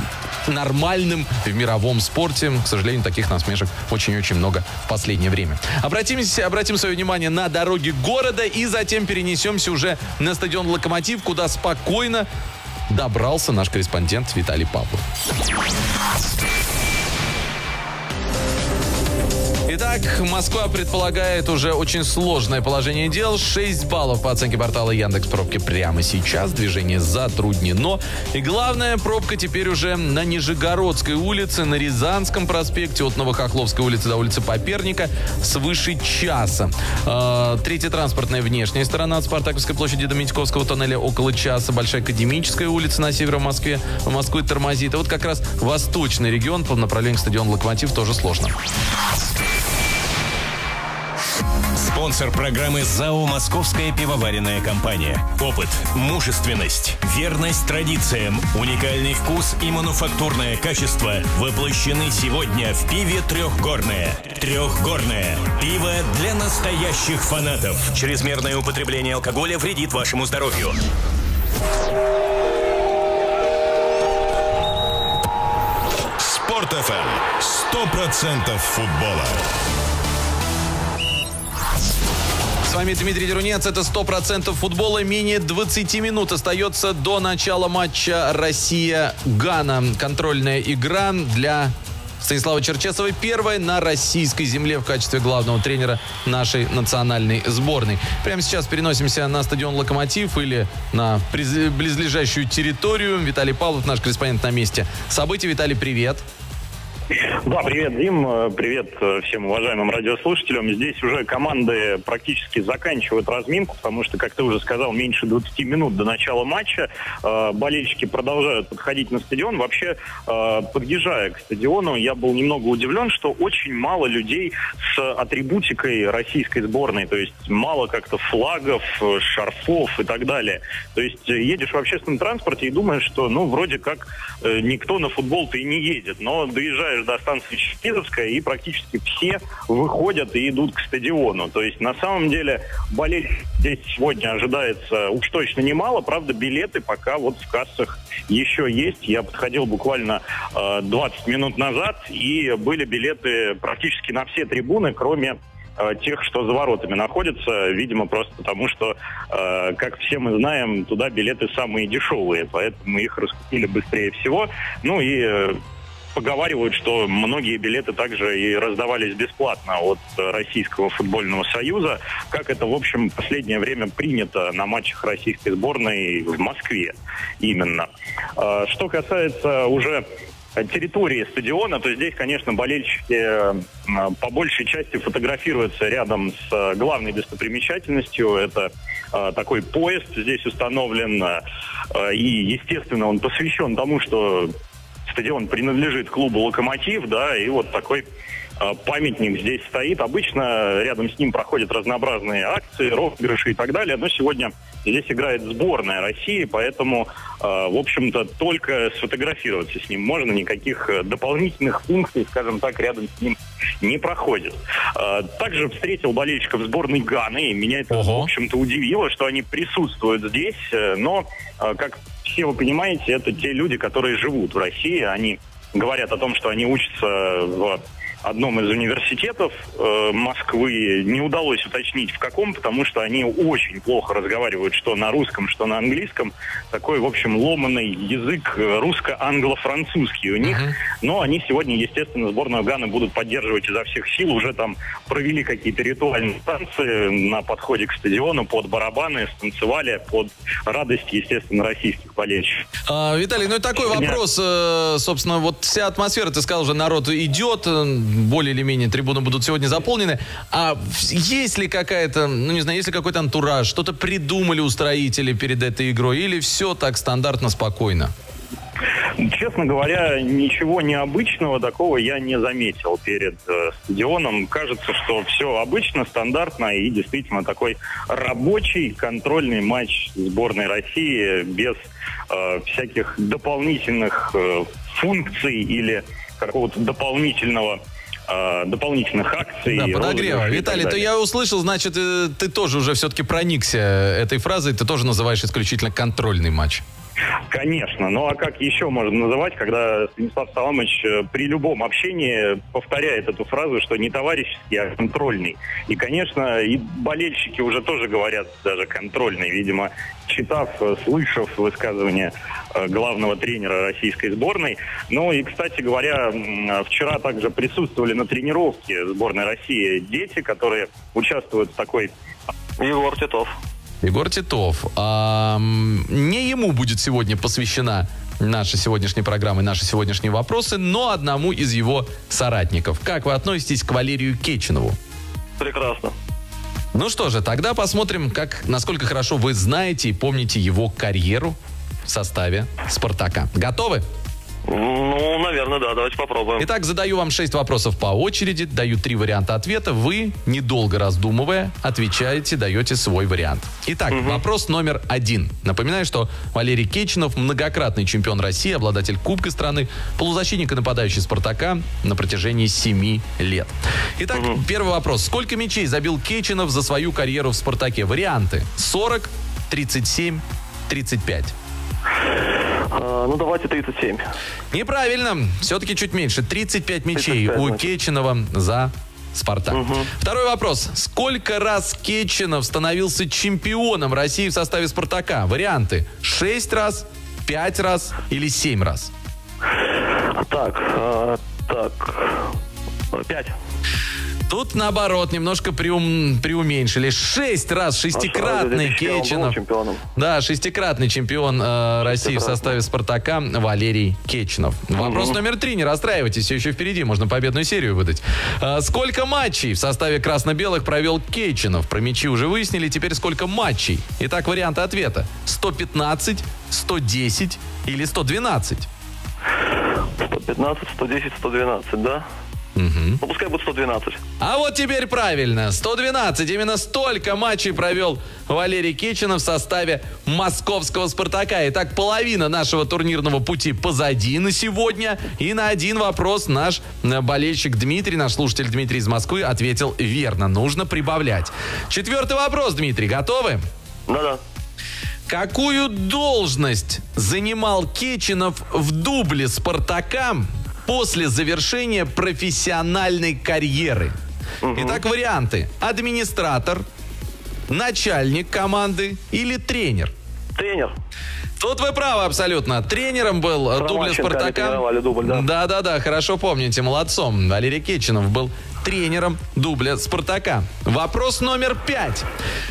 нормальным в мировом спорте. К сожалению, таких насмешек очень-очень много в последнее время. Обратимся, обратим свое внимание на дороги города и затем перенесемся уже на стадион «Локомотив», куда спокойно добрался наш корреспондент Виталий Павлов. Итак, Москва предполагает уже очень сложное положение дел. шесть баллов по оценке портала Яндекс.Пробки прямо сейчас. Движение затруднено. И главная пробка теперь уже на Нижегородской улице, на Рязанском проспекте, от Новохохловской улицы до улицы Поперника, свыше часа. Э, третья транспортная внешняя сторона от Спартаковской площади до Митьковского тоннеля около часа. Большая Академическая улица на севере Москвы, Москвы тормозит. И вот как раз восточный регион по направлению к стадиону «Локомотив» тоже сложно. Спонсор программы ЗАО «Московская пивоваренная компания». Опыт, мужественность, верность традициям, уникальный вкус и мануфактурное качество воплощены сегодня в пиве «Трехгорное». «Трехгорное» – пиво для настоящих фанатов. Чрезмерное употребление алкоголя вредит вашему здоровью. Спорт.ФМ. Сто процентов футбола. С вами Дмитрий Дерунец. Это сто процентов футбола. Менее двадцати минут остается до начала матча Россия-Гана. Контрольная игра для Станислава Черчесова. Первая на российской земле в качестве главного тренера нашей национальной сборной. Прямо сейчас переносимся на стадион «Локомотив» или на близлежащую территорию. Виталий Павлов, наш корреспондент на месте событий. Виталий, привет. Да, привет, Дим. Привет всем уважаемым радиослушателям. Здесь уже команды практически заканчивают разминку, потому что, как ты уже сказал, меньше двадцати минут до начала матча. Болельщики продолжают подходить на стадион. Вообще, подъезжая к стадиону, я был немного удивлен, что очень мало людей с атрибутикой российской сборной. То есть мало как-то флагов, шарфов и так далее. То есть едешь в общественном транспорте и думаешь, что, ну, вроде как никто на футбол-то и не едет. Но доезжаешь до станции Черкизовская, и практически все выходят и идут к стадиону. То есть, на самом деле, болельщиков здесь сегодня ожидается уж точно немало. Правда, билеты пока вот в кассах еще есть. Я подходил буквально э, двадцать минут назад, и были билеты практически на все трибуны, кроме э, тех, что за воротами находятся. Видимо, просто потому, что, э, как все мы знаем, туда билеты самые дешевые, поэтому их раскупили быстрее всего. Ну и... Э, Поговаривают, что многие билеты также и раздавались бесплатно от Российского футбольного союза, как это, в общем, в последнее время принято на матчах российской сборной в Москве именно. Что касается уже территории стадиона, то здесь, конечно, болельщики по большей части фотографируются рядом с главной достопримечательностью. Это такой поезд здесь установлен, и, естественно, он посвящен тому, что стадион принадлежит клубу «Локомотив», да, и вот такой э, памятник здесь стоит. Обычно рядом с ним проходят разнообразные акции, розыгрыши и так далее, но сегодня здесь играет сборная России, поэтому, э, в общем-то, только сфотографироваться с ним можно, никаких дополнительных функций, скажем так, рядом с ним не проходит. Э, также встретил болельщиков сборной Ганы, и меня это, Ого. в общем-то, удивило, что они присутствуют здесь, но, э, как все вы понимаете, это те люди, которые живут в России. Они говорят о том, что они учатся в одном из университетов э, Москвы. Не удалось уточнить, в каком, потому что они очень плохо разговаривают что на русском, что на английском. Такой, в общем, ломаный язык русско-англо-французский у них. Uh-huh. Но они сегодня, естественно, сборную Ганы будут поддерживать изо всех сил. Уже там провели какие-то ритуальные танцы на подходе к стадиону, под барабаны, станцевали, под радость, естественно, российских болельщиков. А, Виталий, ну и такой вопрос. Собственно, вот вся атмосфера, ты сказал уже, народ идет, более или менее трибуны будут сегодня заполнены. А есть ли какая-то, ну не знаю, есть ли какой-то антураж, что-то придумали устроители перед этой игрой, или все так стандартно, спокойно? Честно говоря, ничего необычного такого я не заметил перед э, стадионом. Кажется, что все обычно, стандартно и действительно такой рабочий контрольный матч сборной России без э, всяких дополнительных э, функций или какого-то дополнительного дополнительных акций. Да, подогрева. Виталий, то я услышал, значит, ты тоже уже все-таки проникся этой фразой, ты тоже называешь исключительно контрольный матч. Конечно. Ну а как еще можно называть, когда Станислав Саламович при любом общении повторяет эту фразу, что не товарищеский, а контрольный. И, конечно, и болельщики уже тоже говорят даже контрольный. Видимо, читав, слышав высказывание главного тренера российской сборной. Ну и, кстати говоря, вчера также присутствовали на тренировке сборной России дети, которые участвуют в такой... Егор Титов. Егор Титов. А, не ему будет сегодня посвящена наша сегодняшняя программа и наши сегодняшние вопросы, но одному из его соратников. Как вы относитесь к Валерию Кечинову? Прекрасно. Ну что же, тогда посмотрим, как, насколько хорошо вы знаете и помните его карьеру в составе «Спартака». Готовы? Ну, наверное. Наверное, да. Давайте попробуем. Итак, задаю вам шесть вопросов по очереди, даю три варианта ответа. Вы, недолго раздумывая, отвечаете, даете свой вариант. Итак, угу. вопрос номер один. Напоминаю, что Валерий Кеченов, многократный чемпион России, обладатель Кубка страны, полузащитник и нападающий «Спартака» на протяжении семи лет. Итак, угу. первый вопрос. Сколько мячей забил Кеченов за свою карьеру в «Спартаке»? Варианты: сорок, тридцать семь, тридцать пять. А, ну, давайте тридцать семь. Неправильно. Все-таки чуть меньше. тридцать пять мячей тридцать пять, у значит. Кеченова за «Спартак». Угу. Второй вопрос. Сколько раз Кеченов становился чемпионом России в составе «Спартака»? Варианты: шесть раз, пять раз или семь раз? Так, а, так, пять. Тут, наоборот, немножко приум, преуменьшили. Шесть раз шестикратный а Кеченов. Да, шестикратный чемпион э, России в составе «Спартака» Валерий Кеченов. Вопрос угу. номер три. Не расстраивайтесь, все еще впереди. Можно победную серию выдать. Э, сколько матчей в составе красно-белых провел Кеченов? Про мячи уже выяснили. Теперь сколько матчей? Итак, варианты ответа: сто пятнадцать, сто десять или сто двенадцать? сто пятнадцать, сто десять, сто двенадцать, да? Угу. Ну, пускай будет сто двенадцать. А вот теперь правильно. сто двенадцать. Именно столько матчей провел Валерий Кеченов в составе московского «Спартака». Итак, половина нашего турнирного пути позади на сегодня. И на один вопрос наш болельщик Дмитрий, наш слушатель Дмитрий из Москвы, ответил верно. Нужно прибавлять. Четвертый вопрос, Дмитрий. Готовы? Да-да. Какую должность занимал Кеченов в дубле «Спартака» после завершения профессиональной карьеры? Угу. Итак, варианты: администратор, начальник команды или тренер? Тренер. Тут вы правы абсолютно. Тренером был дубля «Спартака». Дубль, да. Да-да-да, хорошо помните, молодцом. Валерий Кеченов был тренером дубля «Спартака». Вопрос номер пять.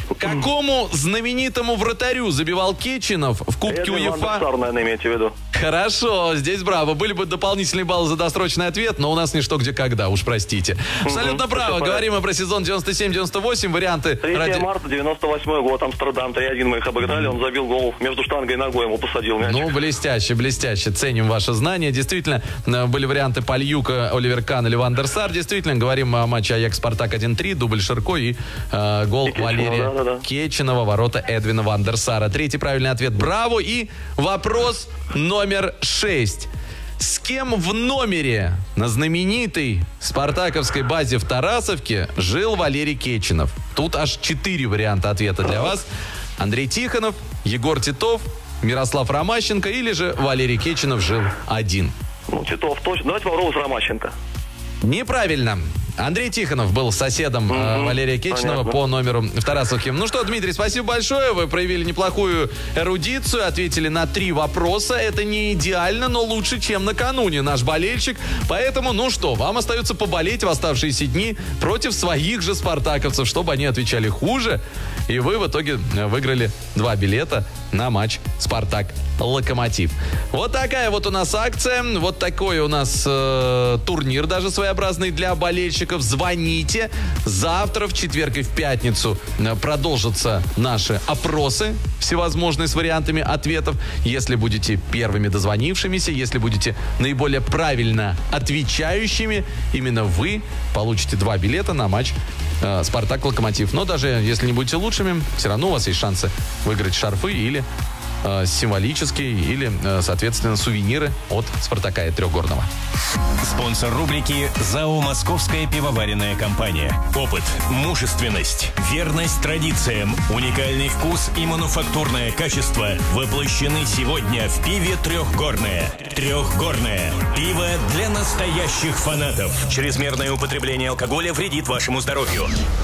Какому знаменитому вратарю забивал Кеченов в Кубке УЕФА? Вандерсар, наверное, имеете в виду. Хорошо, здесь браво. Были бы дополнительные баллы за досрочный ответ, но у нас не что где когда, уж простите. Абсолютно угу, право. Говорим мы про сезон девяносто семь девяносто восемь. Варианты. третьего ради... марта девяносто восьмой год, Амстердам, три один мы их обыграли. Он забил гол между штангой и ногой, ему посадил мяч. Ну, блестяще, блестяще. Ценим ваше знание. Действительно, были варианты Пальюка, Оливер Кан или Вандерсар. Действительно, говорим о матче Аякс-Спартак один три, дубль Ширко и э, гол и Валерия да, да, да. Кеченова, ворота Эдвина Вандерсара. Третий правильный ответ. Браво. И вопрос номер шесть. С кем в номере на знаменитой спартаковской базе в Тарасовке жил Валерий Кеченов? Тут аж четыре варианта ответа для вас. Андрей Тихонов, Егор Титов, Мирослав Ромащенко или же Валерий Кеченов жил один? Ну, Титов точно. Давайте попробуем с Ромащенко. Неправильно. Андрей Тихонов был соседом mm-hmm. э, Валерия Кеченова Понятно. По номеру в Тарасовке. Ну что, Дмитрий, спасибо большое. Вы проявили неплохую эрудицию, ответили на три вопроса. Это не идеально, но лучше, чем накануне наш болельщик. Поэтому, ну что, вам остается поболеть в оставшиеся дни против своих же спартаковцев, чтобы они отвечали хуже. И вы в итоге выиграли два билета на матч «Спартак-Локомотив». Вот такая вот у нас акция. Вот такой у нас э, турнир даже своеобразный для болельщиков. Звоните. Завтра, в четверг и в пятницу продолжатся наши опросы всевозможные с вариантами ответов. Если будете первыми дозвонившимися, если будете наиболее правильно отвечающими, именно вы получите два билета на матч э, «Спартак-Локомотив». Но даже если не будете лучшими, все равно у вас есть шансы выиграть шарфы или э, символические, или, э, соответственно, сувениры от «Спартака» и Трехгорного. Спонсор рубрики ЗАО «Московская пивоваренная компания». Опыт, мужественность, верность традициям, уникальный вкус и мануфактурное качество воплощены сегодня в пиве «Трехгорное». «Трехгорное» – пиво для настоящих фанатов. Чрезмерное употребление алкоголя вредит вашему здоровью.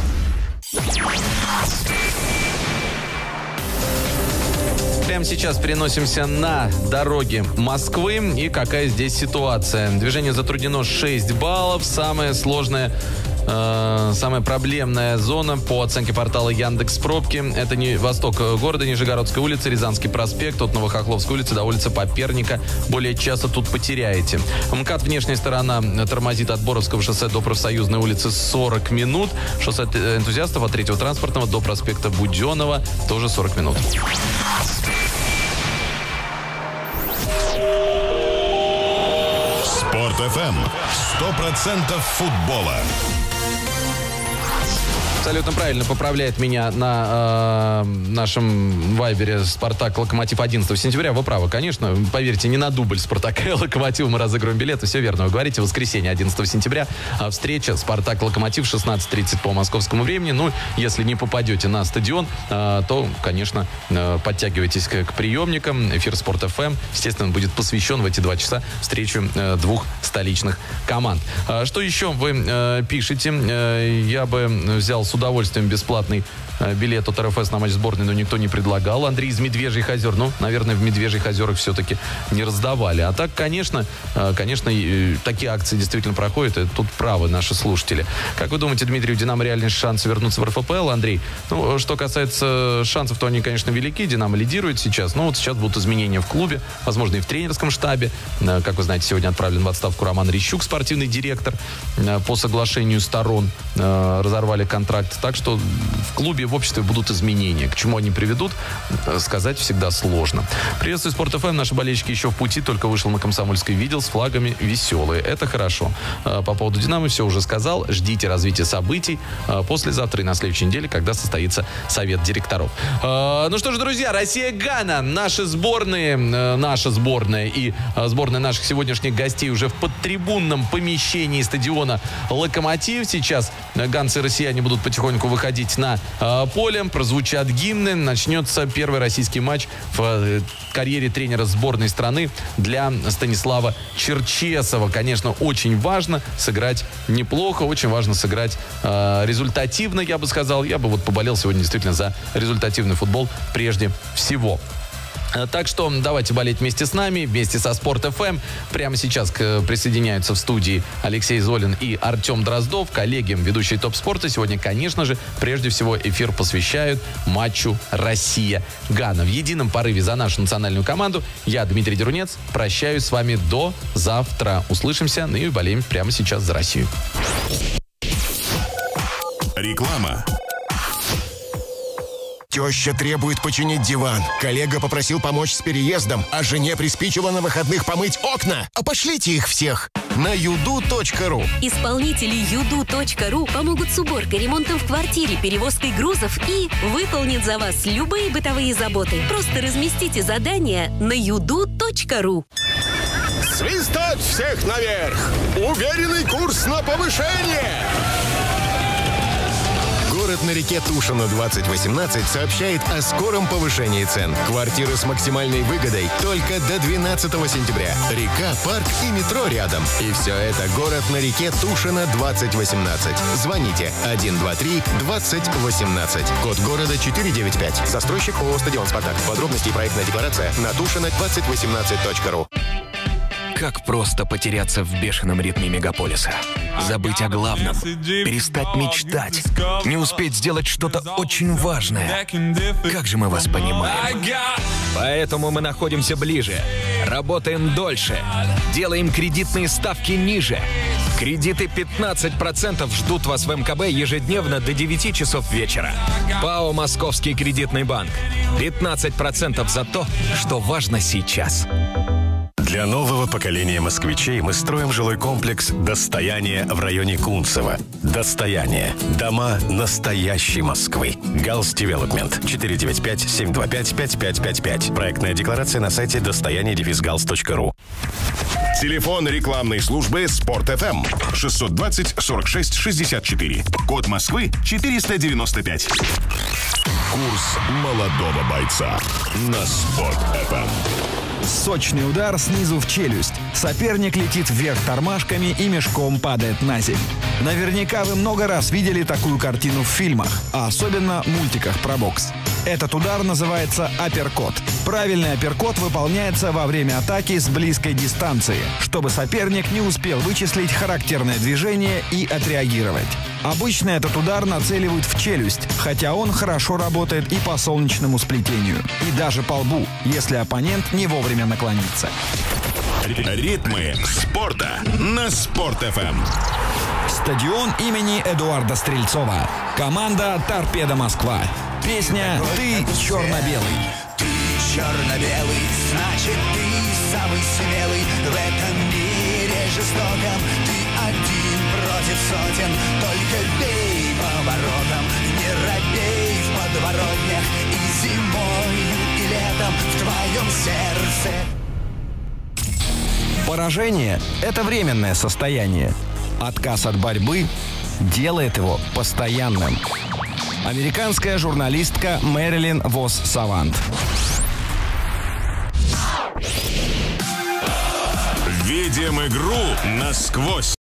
Прямо сейчас переносимся на дороги Москвы. И какая здесь ситуация? Движение затруднено шесть баллов. Самая сложная, э, самая проблемная зона по оценке портала Яндекс.Пробки. Это не восток города, Нижегородская улица, Рязанский проспект, от Новохохловской улицы до улицы Поперника. Более часа тут потеряете. МКАД внешняя сторона тормозит от Боровского шоссе до Профсоюзной улицы сорок минут. Шоссе энтузиастов от третьего транспортного до проспекта Буденова тоже сорок минут. Спорт эф эм. Сто процентов футбола. Абсолютно правильно поправляет меня на э, нашем вайбере «Спартак Локомотив» одиннадцатого сентября. Вы правы, конечно. Поверьте, не на дубль «Спартака» и «Локомотива» мы разыгрываем билеты. Все верно. Вы говорите, воскресенье, одиннадцатого сентября. А встреча «Спартак Локомотив» шестнадцать тридцать по московскому времени. Ну, если не попадете на стадион, э, то, конечно, э, подтягивайтесь к, к приемникам. Эфир «Спорт эф эм», естественно, будет посвящен в эти два часа встрече э, двух столичных команд. А что еще вы э, пишете? Э, я бы взял с удовольствием бесплатный э, билет от эр эф эс на матч сборной, но никто не предлагал. Андрей из Медвежьих озер. Ну, наверное, в Медвежьих озерах все-таки не раздавали. А так, конечно, э, конечно, э, такие акции действительно проходят. И тут правы наши слушатели. Как вы думаете, Дмитрий, у «Динамо» реальный шанс вернуться в эр эф пэ эл, Андрей? Ну, что касается шансов, то они, конечно, велики. «Динамо» лидирует сейчас. Но вот сейчас будут изменения в клубе, возможно, и в тренерском штабе. Э, как вы знаете, сегодня отправлен в отставку Роман Рищук, спортивный директор. Э, по соглашению сторон э, разорвали контракт. Так что в клубе, в обществе будут изменения. К чему они приведут, сказать всегда сложно. Приветствую, Спорт эф эм. Наши болельщики еще в пути. Только вышел на Комсомольской, видел, с флагами веселые. Это хорошо. По поводу «Динамо» все уже сказал. Ждите развития событий послезавтра и на следующей неделе, когда состоится совет директоров. Ну что ж, друзья, Россия-Гана. Наши сборные, наша сборная и сборная наших сегодняшних гостей уже в подтрибунном помещении стадиона «Локомотив». Сейчас ганцы и россияне будут потихоньку выходить на э, поле, прозвучат гимны, начнется первый российский матч в э, карьере тренера сборной страны для Станислава Черчесова. Конечно, очень важно сыграть неплохо, очень важно сыграть э, результативно, я бы сказал. Я бы вот поболел сегодня действительно за результативный футбол прежде всего. Так что давайте болеть вместе с нами, вместе со Спорт эф эм. Прямо сейчас к, присоединяются в студии Алексей Золин и Артем Дроздов, коллеги, ведущие ТОП Спорта. Сегодня, конечно же, прежде всего эфир посвящают матчу Россия-Гана. В едином порыве за нашу национальную команду я, Дмитрий Дерунец, прощаюсь с вами до завтра. Услышимся, ну и болеем прямо сейчас за Россию. Реклама. Теща требует починить диван. Коллега попросил помочь с переездом, а жене приспичило на выходных помыть окна. А пошлите их всех на юду точка ру. Исполнители юду точка ру помогут с уборкой, ремонтом в квартире, перевозкой грузов и выполнят за вас любые бытовые заботы. Просто разместите задание на юду точка ру. Свистать всех наверх! Уверенный курс на повышение! Город на реке Тушино двадцать восемнадцать сообщает о скором повышении цен. Квартиры с максимальной выгодой только до двенадцатого сентября. Река, парк и метро рядом. И все это город на реке Тушино двадцать восемнадцать. Звоните один два три двадцать восемнадцать. Код города четыре девять пять. Застройщик ООО «Стадион Спартак». Подробности и проектная декларация на тушино двадцать восемнадцать точка ру. Как просто потеряться в бешеном ритме мегаполиса. Забыть о главном, перестать мечтать, не успеть сделать что-то очень важное. Как же мы вас понимаем. Поэтому мы находимся ближе, работаем дольше, делаем кредитные ставки ниже. Кредиты пятнадцать процентов ждут вас в эм ка бэ ежедневно до девяти часов вечера. ПАО «Московский кредитный банк». пятнадцать процентов за то, что важно сейчас. Для нового поколения москвичей мы строим жилой комплекс «Достояние» в районе Кунцево. «Достояние». Дома настоящей Москвы. Галс Девелопмент. четыре девять пять семь два пять пять пять пять пять. Проектная декларация на сайте достояние галс точка ру. Телефон рекламной службы «Спорт эф эм» шестьсот двадцать сорок шесть шестьдесят четыре. Код Москвы четыреста девяносто пять. Курс молодого бойца на «Спорт эф эм». Сочный удар снизу в челюсть. Соперник летит вверх тормашками и мешком падает на землю. Наверняка вы много раз видели такую картину в фильмах, а особенно в мультиках про бокс. Этот удар называется апперкот. Правильный апперкот выполняется во время атаки с близкой дистанции, чтобы соперник не успел вычислить характерное движение и отреагировать. Обычно этот удар нацеливают в челюсть, хотя он хорошо работает и по солнечному сплетению, и даже по лбу, если оппонент не вовремя наклонится. Ритмы спорта на «Спорт эф эм». Стадион имени Эдуарда Стрельцова. Команда «Торпедо Москва». Песня «Ты черно-белый». Ты черно-белый, значит ты самый смелый в этом мире жестоком, ты один против сотен. Только бей по воротам, не робей в подворотнях. И зимою, и летом в твоем сердце. Поражение – это временное состояние. Отказ от борьбы делает его постоянным. Американская журналистка Мэрилин Вос-Савант. Видим игру насквозь.